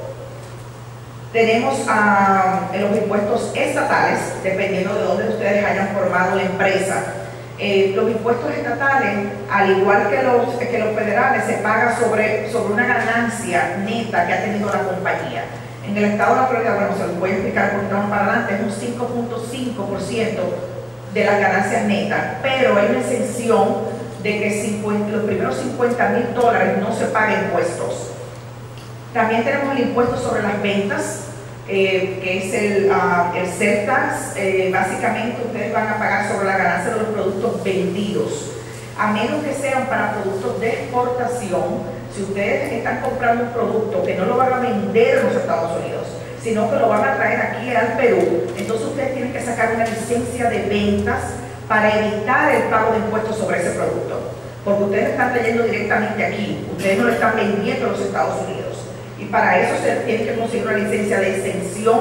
Tenemos uh, los impuestos estatales, dependiendo de dónde ustedes hayan formado la empresa. Eh, los impuestos estatales, al igual que los, que los federales, se paga sobre, sobre una ganancia neta que ha tenido la compañía. En el estado de la Florida, bueno, se los voy a explicar porque vamos para adelante, es un cinco punto cinco por ciento de las ganancias netas, pero hay una exención de que cincuenta, los primeros cincuenta mil dólares no se paguen impuestos. También tenemos el impuesto sobre las ventas, eh, que es el, uh, el sales tax. Eh, básicamente ustedes van a pagar sobre la ganancia de los productos vendidos, a menos que sean para productos de exportación. Si ustedes están comprando un producto que no lo van a vender en los Estados Unidos, sino que lo van a traer aquí al Perú, entonces ustedes tienen que sacar una licencia de ventas para evitar el pago de impuestos sobre ese producto, porque ustedes están trayendo directamente aquí, ustedes no lo están vendiendo en los Estados Unidos, y para eso se tiene que conseguir una licencia de exención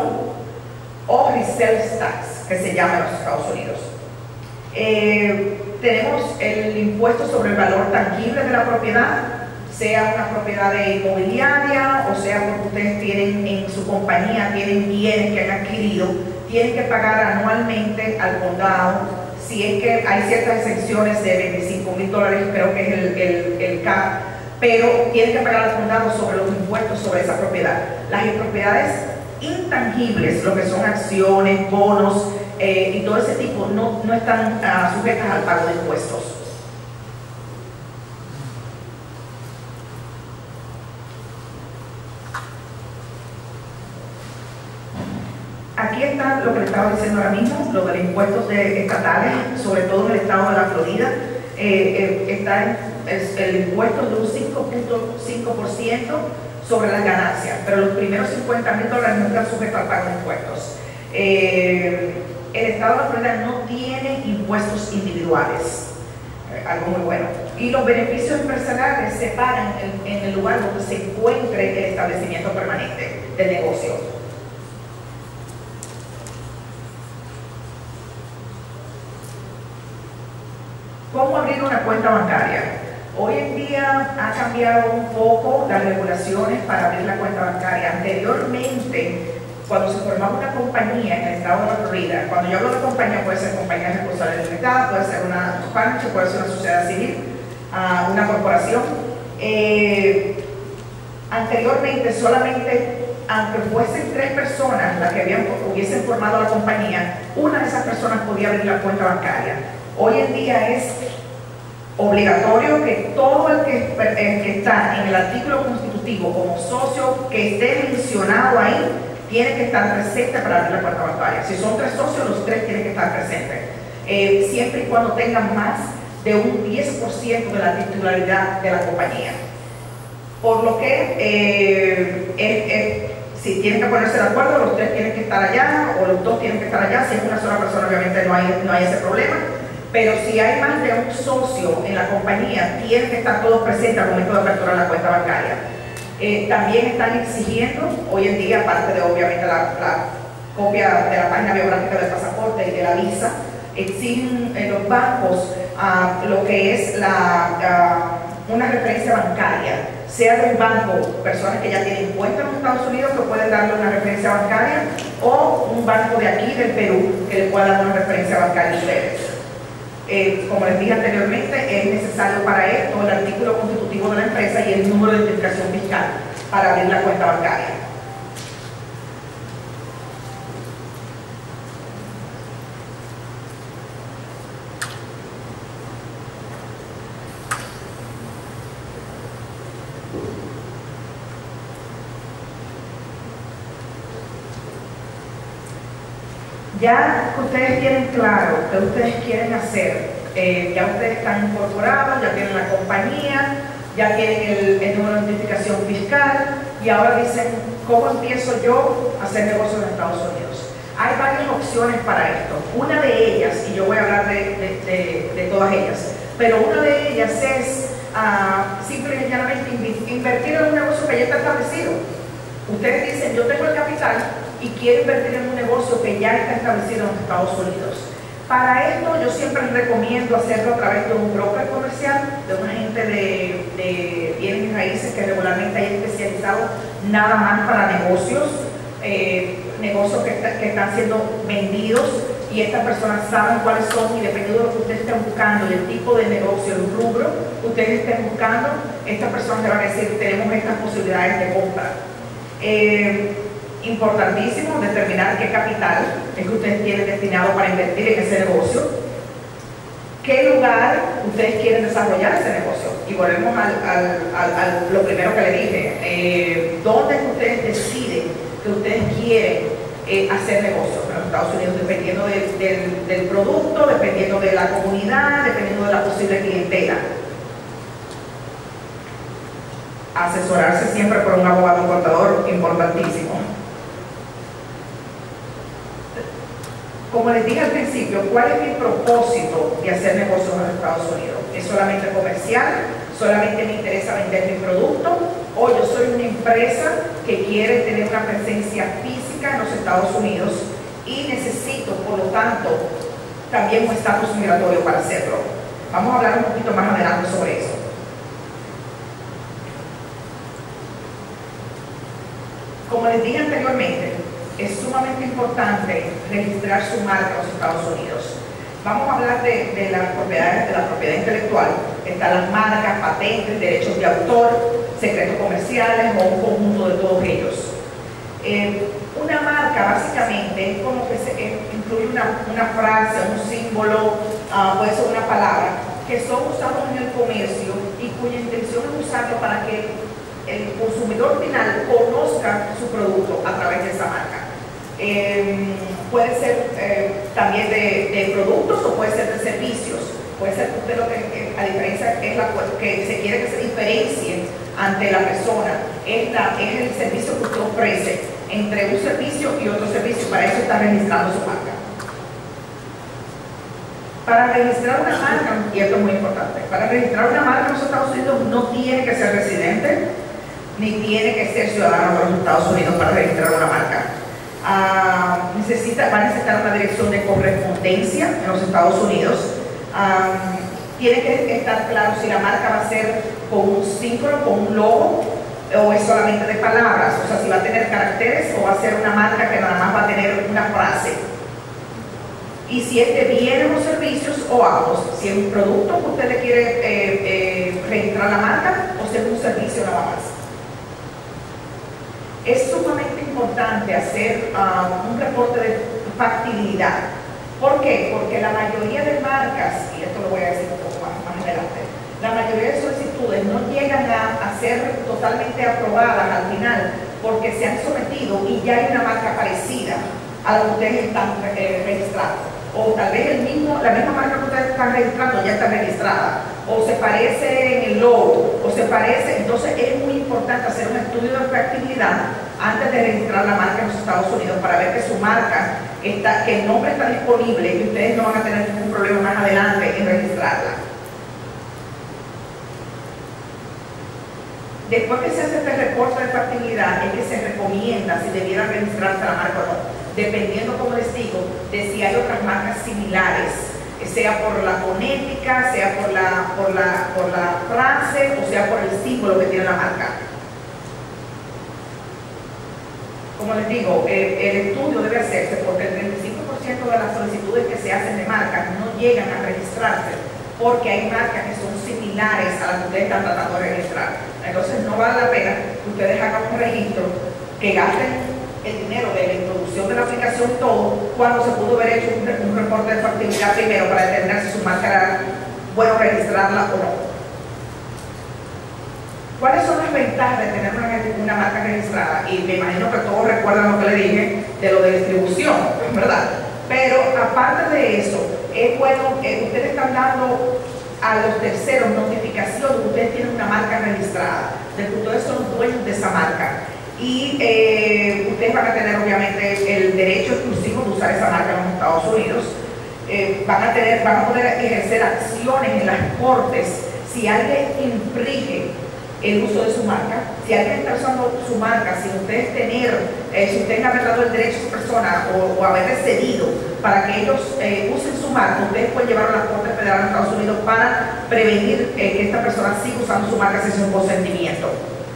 o resale tax, que se llama en los Estados Unidos. Eh, tenemos el impuesto sobre el valor tangible de la propiedad, sea una propiedad inmobiliaria o sea porque ustedes tienen en su compañía, tienen bienes que han adquirido, tienen que pagar anualmente al condado si es que hay ciertas exenciones de veinticinco mil dólares, creo que es el, el, el cap, pero tienen que pagar al condado sobre los impuestos sobre esa propiedad. Las propiedades intangibles, lo que son acciones, bonos eh, y todo ese tipo, no, no están uh, sujetas al pago de impuestos. Aquí está lo que le estaba diciendo ahora mismo, lo de los impuestos de, estatales, sobre todo en el estado de la Florida. Eh, eh, está en, es, el impuesto de un cinco punto cinco por ciento sobre las ganancias, pero los primeros cincuenta mil dólares no están sujetos al pago de impuestos. Eh, el estado de la Florida no tiene impuestos individuales, eh, algo muy bueno. Y los beneficios empresariales se pagan en, en el lugar donde se encuentre el establecimiento permanente del negocio. ¿Cómo abrir una cuenta bancaria? Hoy en día ha cambiado un poco las regulaciones para abrir la cuenta bancaria. Anteriormente, cuando se formaba una compañía en el estado de la Florida, cuando yo hablo de compañía, puede ser compañía responsable limitada, puede ser una partnership, puede ser una sociedad civil, uh, una corporación. Eh, anteriormente, solamente, aunque fuesen tres personas las que habían, hubiesen formado la compañía, una de esas personas podía abrir la cuenta bancaria. Hoy en día es obligatorio que todo el que, el que está en el artículo constitutivo como socio que esté mencionado ahí, tiene que estar presente para abrir la cuenta bancaria. Si son tres socios, los tres tienen que estar presentes. Eh, siempre y cuando tengan más de un diez por ciento de la titularidad de la compañía. Por lo que, eh, eh, eh, si tienen que ponerse de acuerdo, los tres tienen que estar allá, o los dos tienen que estar allá. Si es una sola persona, obviamente no hay, no hay ese problema. Pero si hay más de un socio en la compañía, tienen que estar todos presentes al momento de aperturar la cuenta bancaria. Eh, también están exigiendo, hoy en día, aparte de obviamente la, la copia de la página biográfica del pasaporte y de la visa, exigen en los bancos uh, lo que es la, uh, una referencia bancaria, sea de un banco, personas que ya tienen cuenta en los Estados Unidos que pueden darle una referencia bancaria, o un banco de aquí, del Perú, que le pueda dar una referencia bancaria a ustedes. Eh, como les dije anteriormente, es necesario para esto el artículo constitutivo de la empresa y el número de identificación fiscal para abrir la cuenta bancaria. Ya que ustedes tienen claro qué ustedes quieren hacer, eh, ya ustedes están incorporados, ya tienen la compañía, ya tienen el, el número de identificación fiscal y ahora dicen, ¿cómo empiezo yo a hacer negocios en Estados Unidos? Hay varias opciones para esto. Una de ellas, y yo voy a hablar de, de, de, de todas ellas, pero una de ellas es uh, simple y llanamente invertir en un negocio que ya está establecido. Ustedes dicen, yo tengo el capital y quiero invertir en un negocio que ya está establecido en Estados Unidos. Para esto yo siempre les recomiendo hacerlo a través de un broker comercial, de un agente de, de bienes y raíces que regularmente hay especializado nada más para negocios, eh, negocios que, que están siendo vendidos, y estas personas saben cuáles son, y dependiendo de lo que ustedes estén buscando y el tipo de negocio, el rubro que ustedes estén buscando, estas personas le van a decir, tenemos estas posibilidades de compra. Eh, Importantísimo determinar qué capital es que ustedes tienen destinado para invertir en ese negocio, qué lugar ustedes quieren desarrollar ese negocio. Y volvemos al, al, al, al lo primero que le dije, eh, ¿dónde es que ustedes deciden que ustedes quieren eh, hacer negocio en los Estados Unidos? Dependiendo de, del, del producto, dependiendo de la comunidad, dependiendo de la posible clientela. Asesorarse siempre por un abogado contador, importantísimo. Como les dije al principio, ¿cuál es mi propósito de hacer negocios en los Estados Unidos? ¿Es solamente comercial? ¿Solamente me interesa vender mi producto? ¿O yo soy una empresa que quiere tener una presencia física en los Estados Unidos y necesito, por lo tanto, también un estatus migratorio para hacerlo? Vamos a hablar un poquito más adelante sobre eso. Como les dije anteriormente, es sumamente importante registrar su marca en los Estados Unidos. Vamos a hablar de, de las propiedades de la propiedad intelectual. Están las marcas, patentes, derechos de autor, secretos comerciales o un conjunto de todos ellos. Eh, una marca básicamente es como que se, eh, incluye una, una frase, un símbolo, uh, puede ser una palabra, que son usados en el comercio y cuya intención es usarlo para que el consumidor final conozca su producto a través de esa marca. Eh, puede ser eh, también de, de productos o puede ser de servicios. Puede ser usted lo que, la diferencia es la que se quiere que se diferencie ante la persona, es, la, es el servicio que usted ofrece entre un servicio y otro servicio. Para eso está registrando su marca. Para registrar una marca, y esto es muy importante, para registrar una marca en los Estados Unidos no tiene que ser residente ni tiene que ser ciudadano de los Estados Unidos para registrar una marca. Uh, necesita, va a necesitar una dirección de correspondencia en los Estados Unidos. Um, tiene que estar claro si la marca va a ser con un símbolo, con un logo, o es solamente de palabras, o sea, si va a tener caracteres o va a ser una marca que nada más va a tener una frase. Y si es de bienes o servicios o ambos, si es un producto que usted le quiere eh, eh, registrar la marca o si es un servicio nada más. Es sumamente importante hacer um, un reporte de factibilidad. ¿Por qué? Porque la mayoría de marcas, y esto lo voy a decir un poco más, más adelante, la mayoría de solicitudes no llegan a, a ser totalmente aprobadas al final porque se han sometido y ya hay una marca parecida a la que ustedes están eh, registrando. O tal vez el mismo, la misma marca que ustedes están registrando ya está registrada, o se parece en el logo, o se parece. Entonces es muy importante hacer un estudio de factibilidad antes de registrar la marca en los Estados Unidos para ver que su marca está, que el nombre está disponible y ustedes no van a tener ningún problema más adelante en registrarla. Después que se hace este reporte de factibilidad es que se recomienda si debiera registrarse la marca o no, dependiendo, como les digo, de si hay otras marcas similares, sea por la fonética, sea por la, por la, por la frase o sea por el símbolo que tiene la marca. Como les digo, el, el estudio debe hacerse porque el treinta y cinco por ciento de las solicitudes que se hacen de marcas no llegan a registrarse porque hay marcas que son similares a las que ustedes están tratando de registrar. Entonces no vale la pena que ustedes hagan un registro, que gasten el dinero de la introducción de la aplicación todo, cuando se pudo haber hecho un, un reporte de factibilidad primero para determinar si su marca era bueno registrarla o no. ¿Cuáles son las ventajas de tener una, una marca registrada? Y me imagino que todos recuerdan lo que le dije de lo de distribución, ¿verdad? Pero aparte de eso, es bueno, eh, ustedes están dando a los terceros notificación de que ustedes tienen una marca registrada, de que ustedes son dueños de esa marca. Y eh, ustedes van a tener obviamente el derecho exclusivo de usar esa marca en los Estados Unidos. Eh, van a tener, van a poder ejercer acciones en las cortes si alguien infringe el uso de su marca, si alguien está usando su marca sin ustedes tener, eh, si ustedes han dado el derecho a esa persona o, o haberle cedido para que ellos eh, usen su marca, ustedes pueden llevar a la Corte Federal de Estados Unidos para prevenir eh, que esta persona siga usando su marca sin su consentimiento.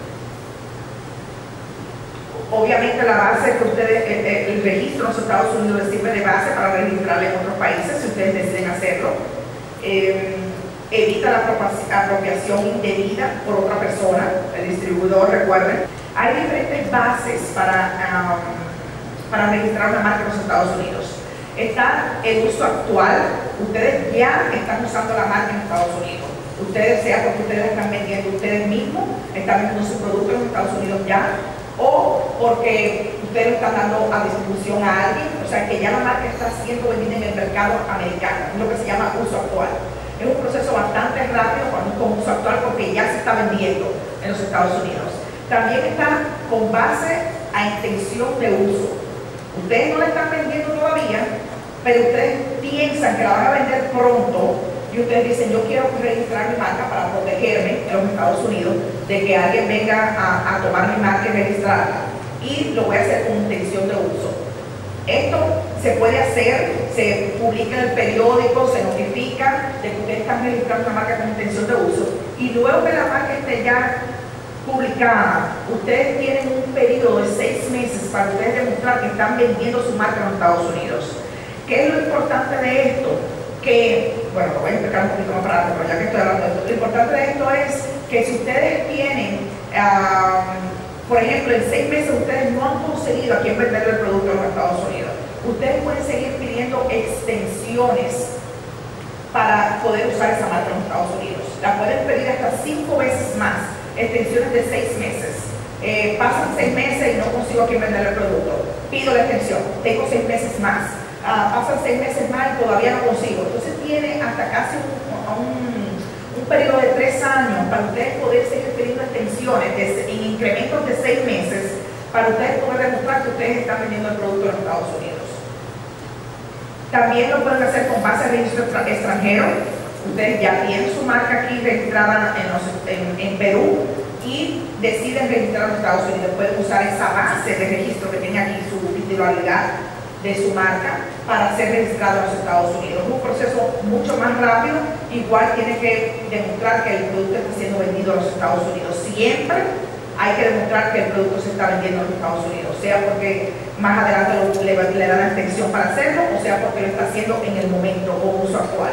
Obviamente la base que ustedes, el, el registro en los Estados Unidos les sirve de base para registrarle en otros países si ustedes deciden hacerlo. Eh, evita la apropiación indebida por otra persona, el distribuidor, recuerden. Hay diferentes bases para, um, para registrar una marca en los Estados Unidos. Está el uso actual, ustedes ya están usando la marca en Estados Unidos. Ustedes, sea porque ustedes están vendiendo ustedes mismos, están vendiendo su producto en los Estados Unidos ya, o porque ustedes lo están dando a distribución a alguien, o sea que ya la marca está siendo vendida en el mercado americano, es lo que se llama uso actual. Es un proceso bastante rápido cuando es con uso actual porque ya se está vendiendo en los Estados Unidos. También está con base a intención de uso. Ustedes no la están vendiendo todavía, pero ustedes piensan que la van a vender pronto y ustedes dicen, yo quiero registrar mi marca para protegerme en los Estados Unidos de que alguien venga a, a tomar mi marca y registrarla. Y lo voy a hacer con intención de uso. Esto se puede hacer, se publica en el periódico, se notifica de que ustedes están registrando una marca con intención de uso. Y luego que la marca esté ya publicada, ustedes tienen un periodo de seis meses para ustedes demostrar que están vendiendo su marca en los Estados Unidos. ¿Qué es lo importante de esto? que, bueno, lo voy a explicar un poquito más para adelante, pero ya que estoy hablando de esto, lo importante de esto es que si ustedes tienen, um, por ejemplo, en seis meses ustedes no han conseguido a quién venderle el producto en los Estados Unidos, ustedes pueden seguir pidiendo extensiones para poder usar esa marca en los Estados Unidos. La pueden pedir hasta cinco veces más, extensiones de seis meses. Eh, pasan seis meses y no consigo a quién vender el producto. Pido la extensión, tengo seis meses más. Uh, pasan seis meses más y todavía no consigo. Entonces tiene hasta casi un, un, un periodo de tres años para ustedes poder seguir pidiendo extensiones de, en incrementos de seis meses para ustedes poder demostrar que ustedes están vendiendo el producto en los Estados Unidos. También lo pueden hacer con base de registro extranjero. Ustedes ya tienen su marca aquí registrada en, los, en, en Perú y deciden registrar en los Estados Unidos. Pueden usar esa base de registro que tiene aquí su titularidad de su marca para ser registrado en los Estados Unidos. Es un proceso mucho más rápido, igual tiene que demostrar que el producto está siendo vendido en los Estados Unidos. Siempre hay que demostrar que el producto se está vendiendo en los Estados Unidos, sea porque más adelante lo, le, le dan la extensión para hacerlo, o sea porque lo está haciendo en el momento con uso actual.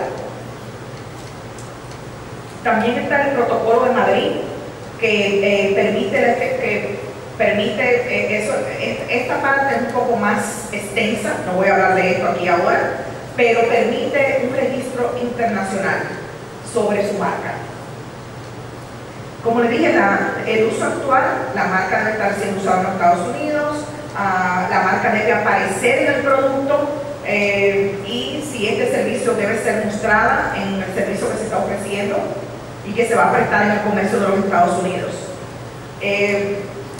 También está el protocolo de Madrid, que eh, permite, que permite eh, eso. Esta parte es un poco más extensa, no voy a hablar de esto aquí ahora, pero permite un registro internacional sobre su marca. Como les dije, la, el uso actual, la marca debe estar siendo usada en los Estados Unidos, uh, la marca debe aparecer en el producto eh, y si este servicio debe ser mostrada en el servicio que se está ofreciendo y que se va a prestar en el comercio de los Estados Unidos. Eh,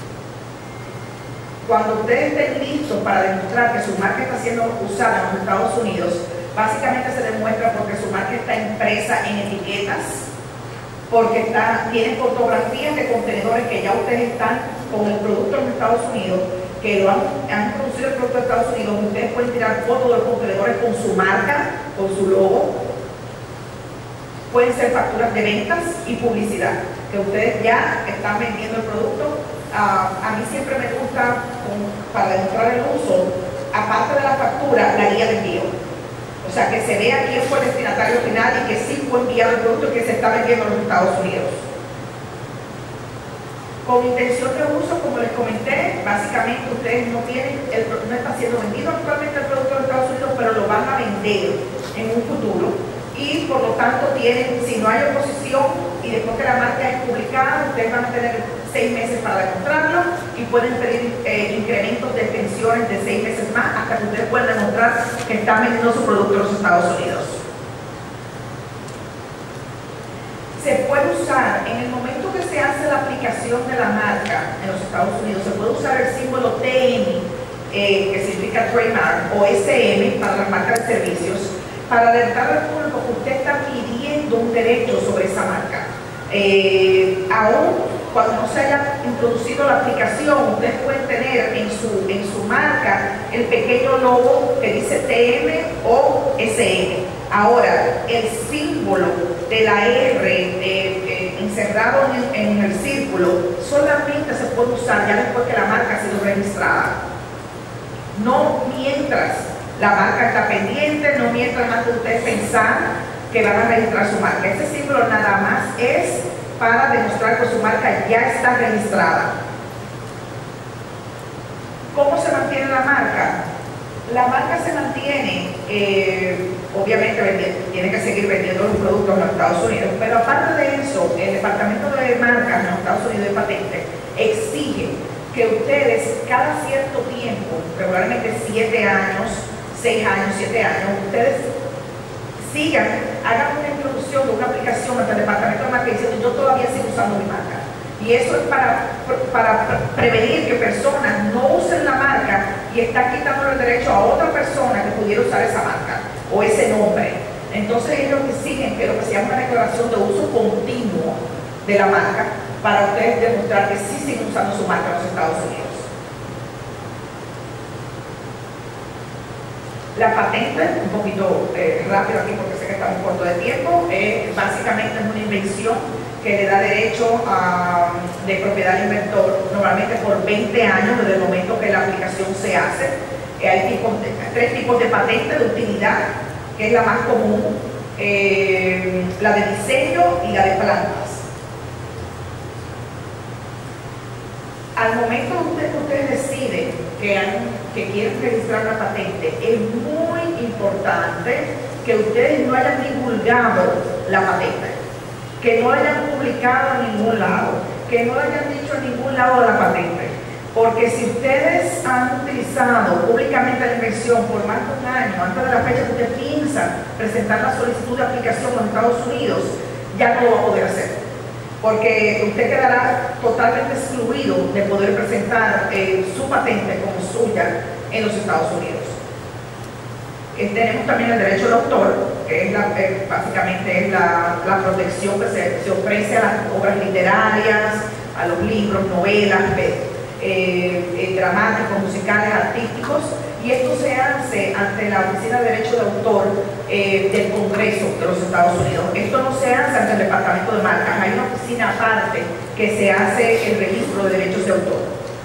cuando ustedes estén listos para demostrar que su marca está siendo usada en los Estados Unidos, básicamente se demuestra porque su marca está impresa en etiquetas, porque está, tienen fotografías de contenedores que ya ustedes están con el producto en Estados Unidos, que lo han, han producido el producto en Estados Unidos. Ustedes pueden tirar fotos de los contenedores con su marca, con su logo. Pueden ser facturas de ventas y publicidad, que ustedes ya están vendiendo el producto. Uh, a mí siempre me gusta, um, para demostrar el uso, aparte de la factura, la guía de envío. O sea, que se vea quién fue el destinatario final y que sí fue enviado el producto que se está vendiendo en los Estados Unidos. Con intención de uso, como les comenté, básicamente ustedes no tienen, el, no está siendo vendido actualmente el producto en los Estados Unidos, pero lo van a vender en un futuro. Y por lo tanto tienen, si no hay oposición y después que la marca es publicada, ustedes van a tener seis meses para demostrarlo y pueden pedir eh, incrementos de extensiones de seis meses más hasta que ustedes puedan demostrar que están vendiendo su producto en los Estados Unidos. Se puede usar, en el momento que se hace la aplicación de la marca en los Estados Unidos, se puede usar el símbolo T M, eh, que significa Trademark, o S M para las marcas de servicios, para alertar al público que usted está pidiendo un derecho sobre esa marca. Eh, aún cuando no se haya introducido la aplicación, ustedes pueden tener en su, en su marca el pequeño logo que dice T M o S M. Ahora, el símbolo de la R eh, eh, encerrado en, en el círculo solamente se puede usar ya después que la marca ha sido registrada. No mientras la marca está pendiente, no mientras más que ustedes pensar que van a registrar su marca. Este símbolo nada más es para demostrar que su marca ya está registrada. ¿Cómo se mantiene la marca? La marca se mantiene, eh, obviamente tiene que seguir vendiendo los productos en los Estados Unidos, pero aparte de eso, el Departamento de Marcas en los Estados Unidos de Patentes exige que ustedes cada cierto tiempo, regularmente siete años, seis años, siete años, ustedes sigan, hagan una introducción de una aplicación ante el Departamento de Marca diciendo yo todavía sigo usando mi marca. Y eso es para, para prevenir que personas no usen la marca y están quitando el derecho a otra persona que pudiera usar esa marca o ese nombre. Entonces ellos exigen que lo que se llama una declaración de uso continuo de la marca para ustedes demostrar que sí siguen usando su marca en los Estados Unidos. La patente, un poquito eh, rápido aquí porque sé que estamos corto de tiempo, eh, básicamente es una invención que le da derecho a, de propiedad al inventor normalmente por veinte años desde el momento que la aplicación se hace. Eh, hay tipos de, tres tipos de patentes de utilidad, que es la más común, eh, la de diseño y la de plantas. Al momento que ustedes deciden que, han, que quieren registrar una patente, es muy importante que ustedes no hayan divulgado la patente, que no la hayan publicado en ningún lado, que no la hayan dicho en ningún lado de la patente. Porque si ustedes han utilizado públicamente la invención por más de un año, antes de la fecha que ustedes piensan presentar la solicitud de aplicación en Estados Unidos, ya no lo va a poder hacer. Porque usted quedará totalmente excluido de poder presentar eh, su patente como suya en los Estados Unidos. Eh, tenemos también el derecho de autor, que es la, eh, básicamente es la, la protección que se, se ofrece a las obras literarias, a los libros, novelas, Eh, eh, dramáticos, musicales, artísticos, y esto se hace ante la Oficina de Derecho de Autor eh, del Congreso de los Estados Unidos. Esto no se hace ante el Departamento de Marcas, hay una oficina aparte que se hace el registro de derechos de autor.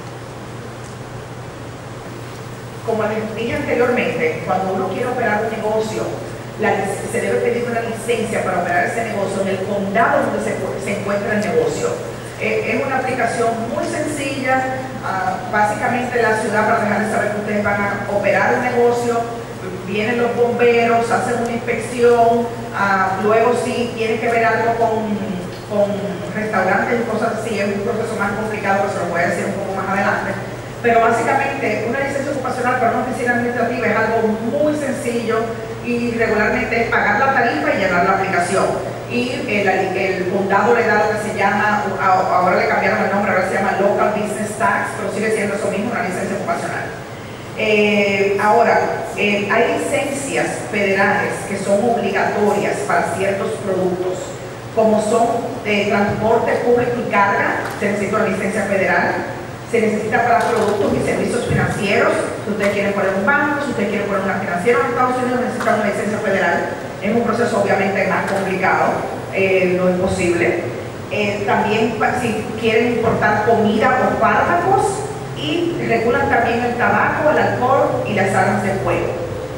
Como les dije anteriormente, cuando uno quiere operar un negocio, la, se debe pedir una licencia para operar ese negocio en el condado donde se, se encuentra el negocio. Es una aplicación muy sencilla, uh, básicamente la ciudad, para dejarles saber que ustedes van a operar un negocio, vienen los bomberos, hacen una inspección, uh, luego si tienen que ver algo con, con restaurantes y cosas así, es un proceso más complicado, que se lo voy a decir un poco más adelante. Pero básicamente una licencia ocupacional para una oficina administrativa es algo muy sencillo y regularmente es pagar la tarifa y llenar la aplicación. Y el, el condado le da lo que se llama, ahora le cambiaron el nombre, ahora se llama Local Business Tax, pero sigue siendo eso mismo, una licencia ocupacional. Eh, ahora, eh, hay licencias federales que son obligatorias para ciertos productos, como son de transporte público y carga, se necesita una licencia federal. Se necesita para productos y servicios financieros. Si usted quiere poner un banco, si usted quiere poner una financiera en Estados Unidos, necesita una licencia federal. Es un proceso obviamente más complicado, eh, no es posible. Eh, también si quieren importar comida o fármacos, y regulan también el tabaco, el alcohol y las armas de fuego.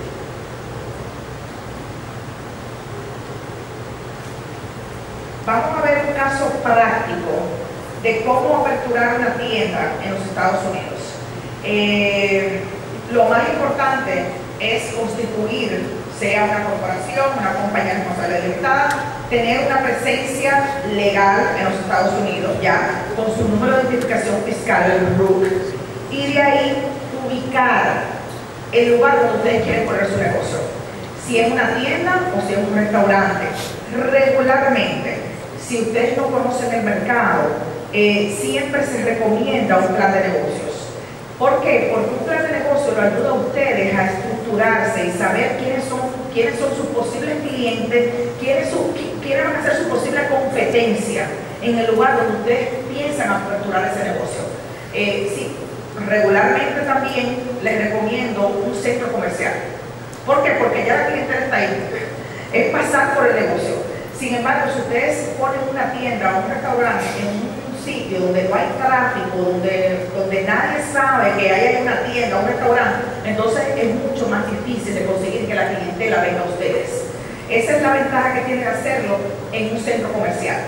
Vamos a ver un caso práctico de cómo aperturar una tienda en los Estados Unidos. Eh, lo más importante es constituir, sea una corporación, una compañía responsable limitada, tener una presencia legal en los Estados Unidos ya, con su número de identificación fiscal, el R U C, y de ahí ubicar el lugar donde ustedes quieren poner su negocio. Si es una tienda o si es un restaurante. Regularmente, si ustedes no conocen el mercado, Eh, siempre se recomienda un plan de negocios. ¿Por qué? Porque un plan de negocio lo ayuda a ustedes a estructurarse y saber quiénes son, quiénes son sus posibles clientes, quiénes, su, quiénes van a ser su posible competencia en el lugar donde ustedes piensan aperturar ese negocio. Eh, sí, regularmente también les recomiendo un centro comercial. ¿Por qué? Porque ya la clientela está ahí. Es pasar por el negocio. Sin embargo, si ustedes ponen una tienda o un restaurante en un sitio donde no hay tráfico, donde, donde nadie sabe que hay una tienda o un restaurante, entonces es mucho más difícil de conseguir que la clientela venga a ustedes. Esa es la ventaja que tienen hacerlo en un centro comercial.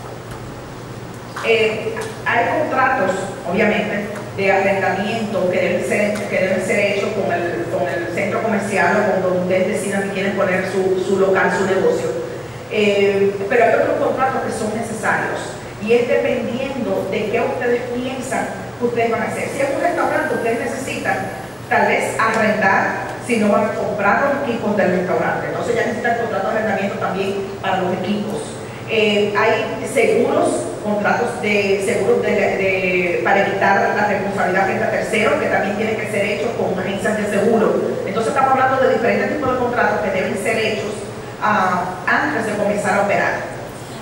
Eh, hay contratos, obviamente, de arrendamiento que deben ser, que deben ser hechos con el, con el centro comercial o con donde ustedes decidan que quieren poner su, su local, su negocio. Eh, pero hay otros contratos que son necesarios y es dependiendo de qué ustedes piensan que ustedes van a hacer. Si es un restaurante, ustedes necesitan tal vez arrendar, si no van a comprar los equipos del restaurante, entonces ya necesitan contratos de arrendamiento también para los equipos. Eh, hay seguros, contratos de seguros de, de, para evitar la responsabilidad frente a terceros, que también tienen que ser hechos con agencias de seguro. Entonces estamos hablando de diferentes tipos de contratos que deben ser hechos uh, antes de comenzar a operar.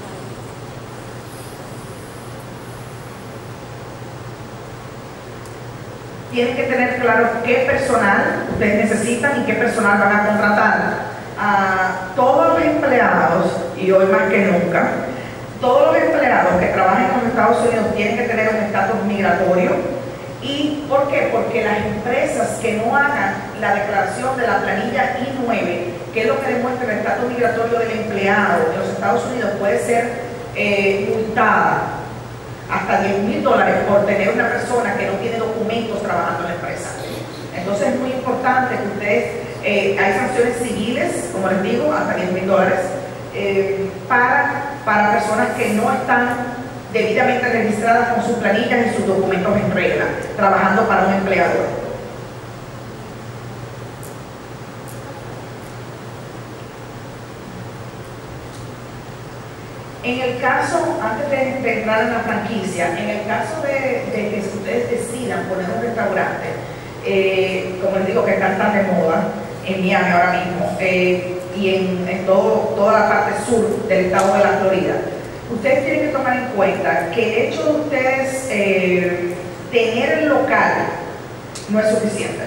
Tienen que tener claro qué personal ustedes necesitan y qué personal van a contratar. A todos los empleados, y hoy más que nunca, todos los empleados que trabajen en los Estados Unidos tienen que tener un estatus migratorio ¿Y por qué? Porque las empresas que no hagan la declaración de la planilla I nueve, que es lo que demuestra el estatus migratorio del empleado en los Estados Unidos, puede ser eh, multada hasta diez mil dólares por tener una persona que no tiene documentos trabajando en la empresa. Entonces es muy importante que ustedes, eh, hay sanciones civiles, como les digo, hasta diez mil dólares, eh, para, para personas que no están debidamente registradas con sus planillas y sus documentos en regla, trabajando para un empleador. En el caso, antes de, de entrar en la franquicia, en el caso de, de que ustedes decidan poner un restaurante, eh, como les digo que están tan de moda en Miami ahora mismo, eh, y en, en todo, toda la parte sur del estado de la Florida, ustedes tienen que tomar en cuenta que el hecho de ustedes eh, tener el local no es suficiente.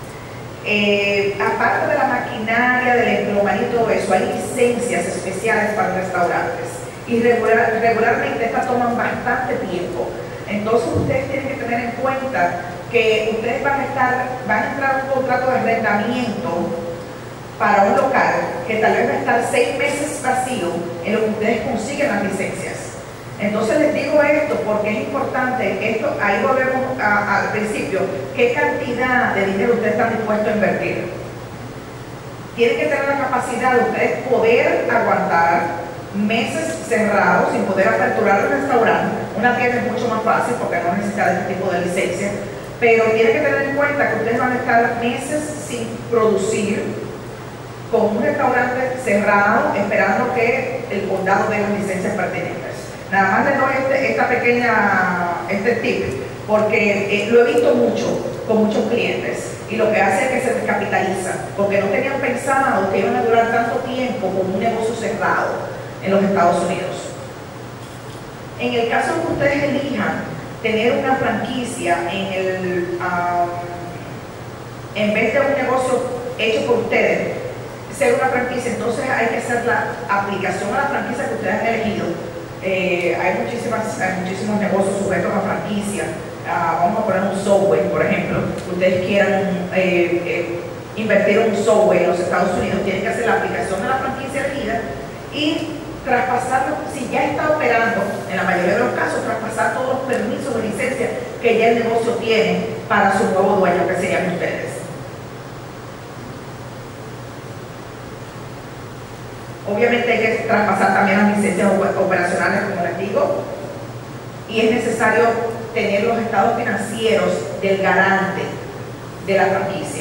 Eh, aparte de la maquinaria, del emplomaría y todo eso, hay licencias especiales para restaurantes. Y regular, regularmente estas toman bastante tiempo. Entonces ustedes tienen que tener en cuenta que ustedes van a estar, van a entrar a un contrato de arrendamiento para un local que tal vez va a estar seis meses vacío en lo que ustedes consiguen las licencias. Entonces les digo esto porque es importante, esto, ahí volvemos a, al principio, qué cantidad de dinero ustedes están dispuestos a invertir. Tienen que tener la capacidad de ustedes poder aguantar meses cerrados sin poder aperturar el restaurante. Una tienda es mucho más fácil porque no necesita este tipo de licencia, pero tienen que tener en cuenta que ustedes van a estar meses sin producir con un restaurante cerrado esperando que el condado dé las licencias pertinentes. Nada más les doy este, esta pequeña, este tip porque eh, lo he visto mucho con muchos clientes y lo que hace es que se descapitalizan porque no tenían pensado que iban a durar tanto tiempo con un negocio cerrado en los Estados Unidos. En el caso que ustedes elijan tener una franquicia en, el, um, en vez de un negocio hecho por ustedes, ser una franquicia, entonces hay que hacer la aplicación a la franquicia que ustedes han elegido. Eh, hay, muchísimas, hay muchísimos negocios sujetos a franquicia. Uh, vamos a poner un Subway, por ejemplo. Ustedes quieran eh, eh, invertir en un Subway en los Estados Unidos, tienen que hacer la aplicación de la franquicia elegida y traspasarlo, si ya está operando, en la mayoría de los casos, traspasar todos los permisos de licencia que ya el negocio tiene para su nuevo dueño, que serían ustedes. Obviamente hay que traspasar también las licencias operacionales, como les digo, y es necesario tener los estados financieros del garante de la franquicia.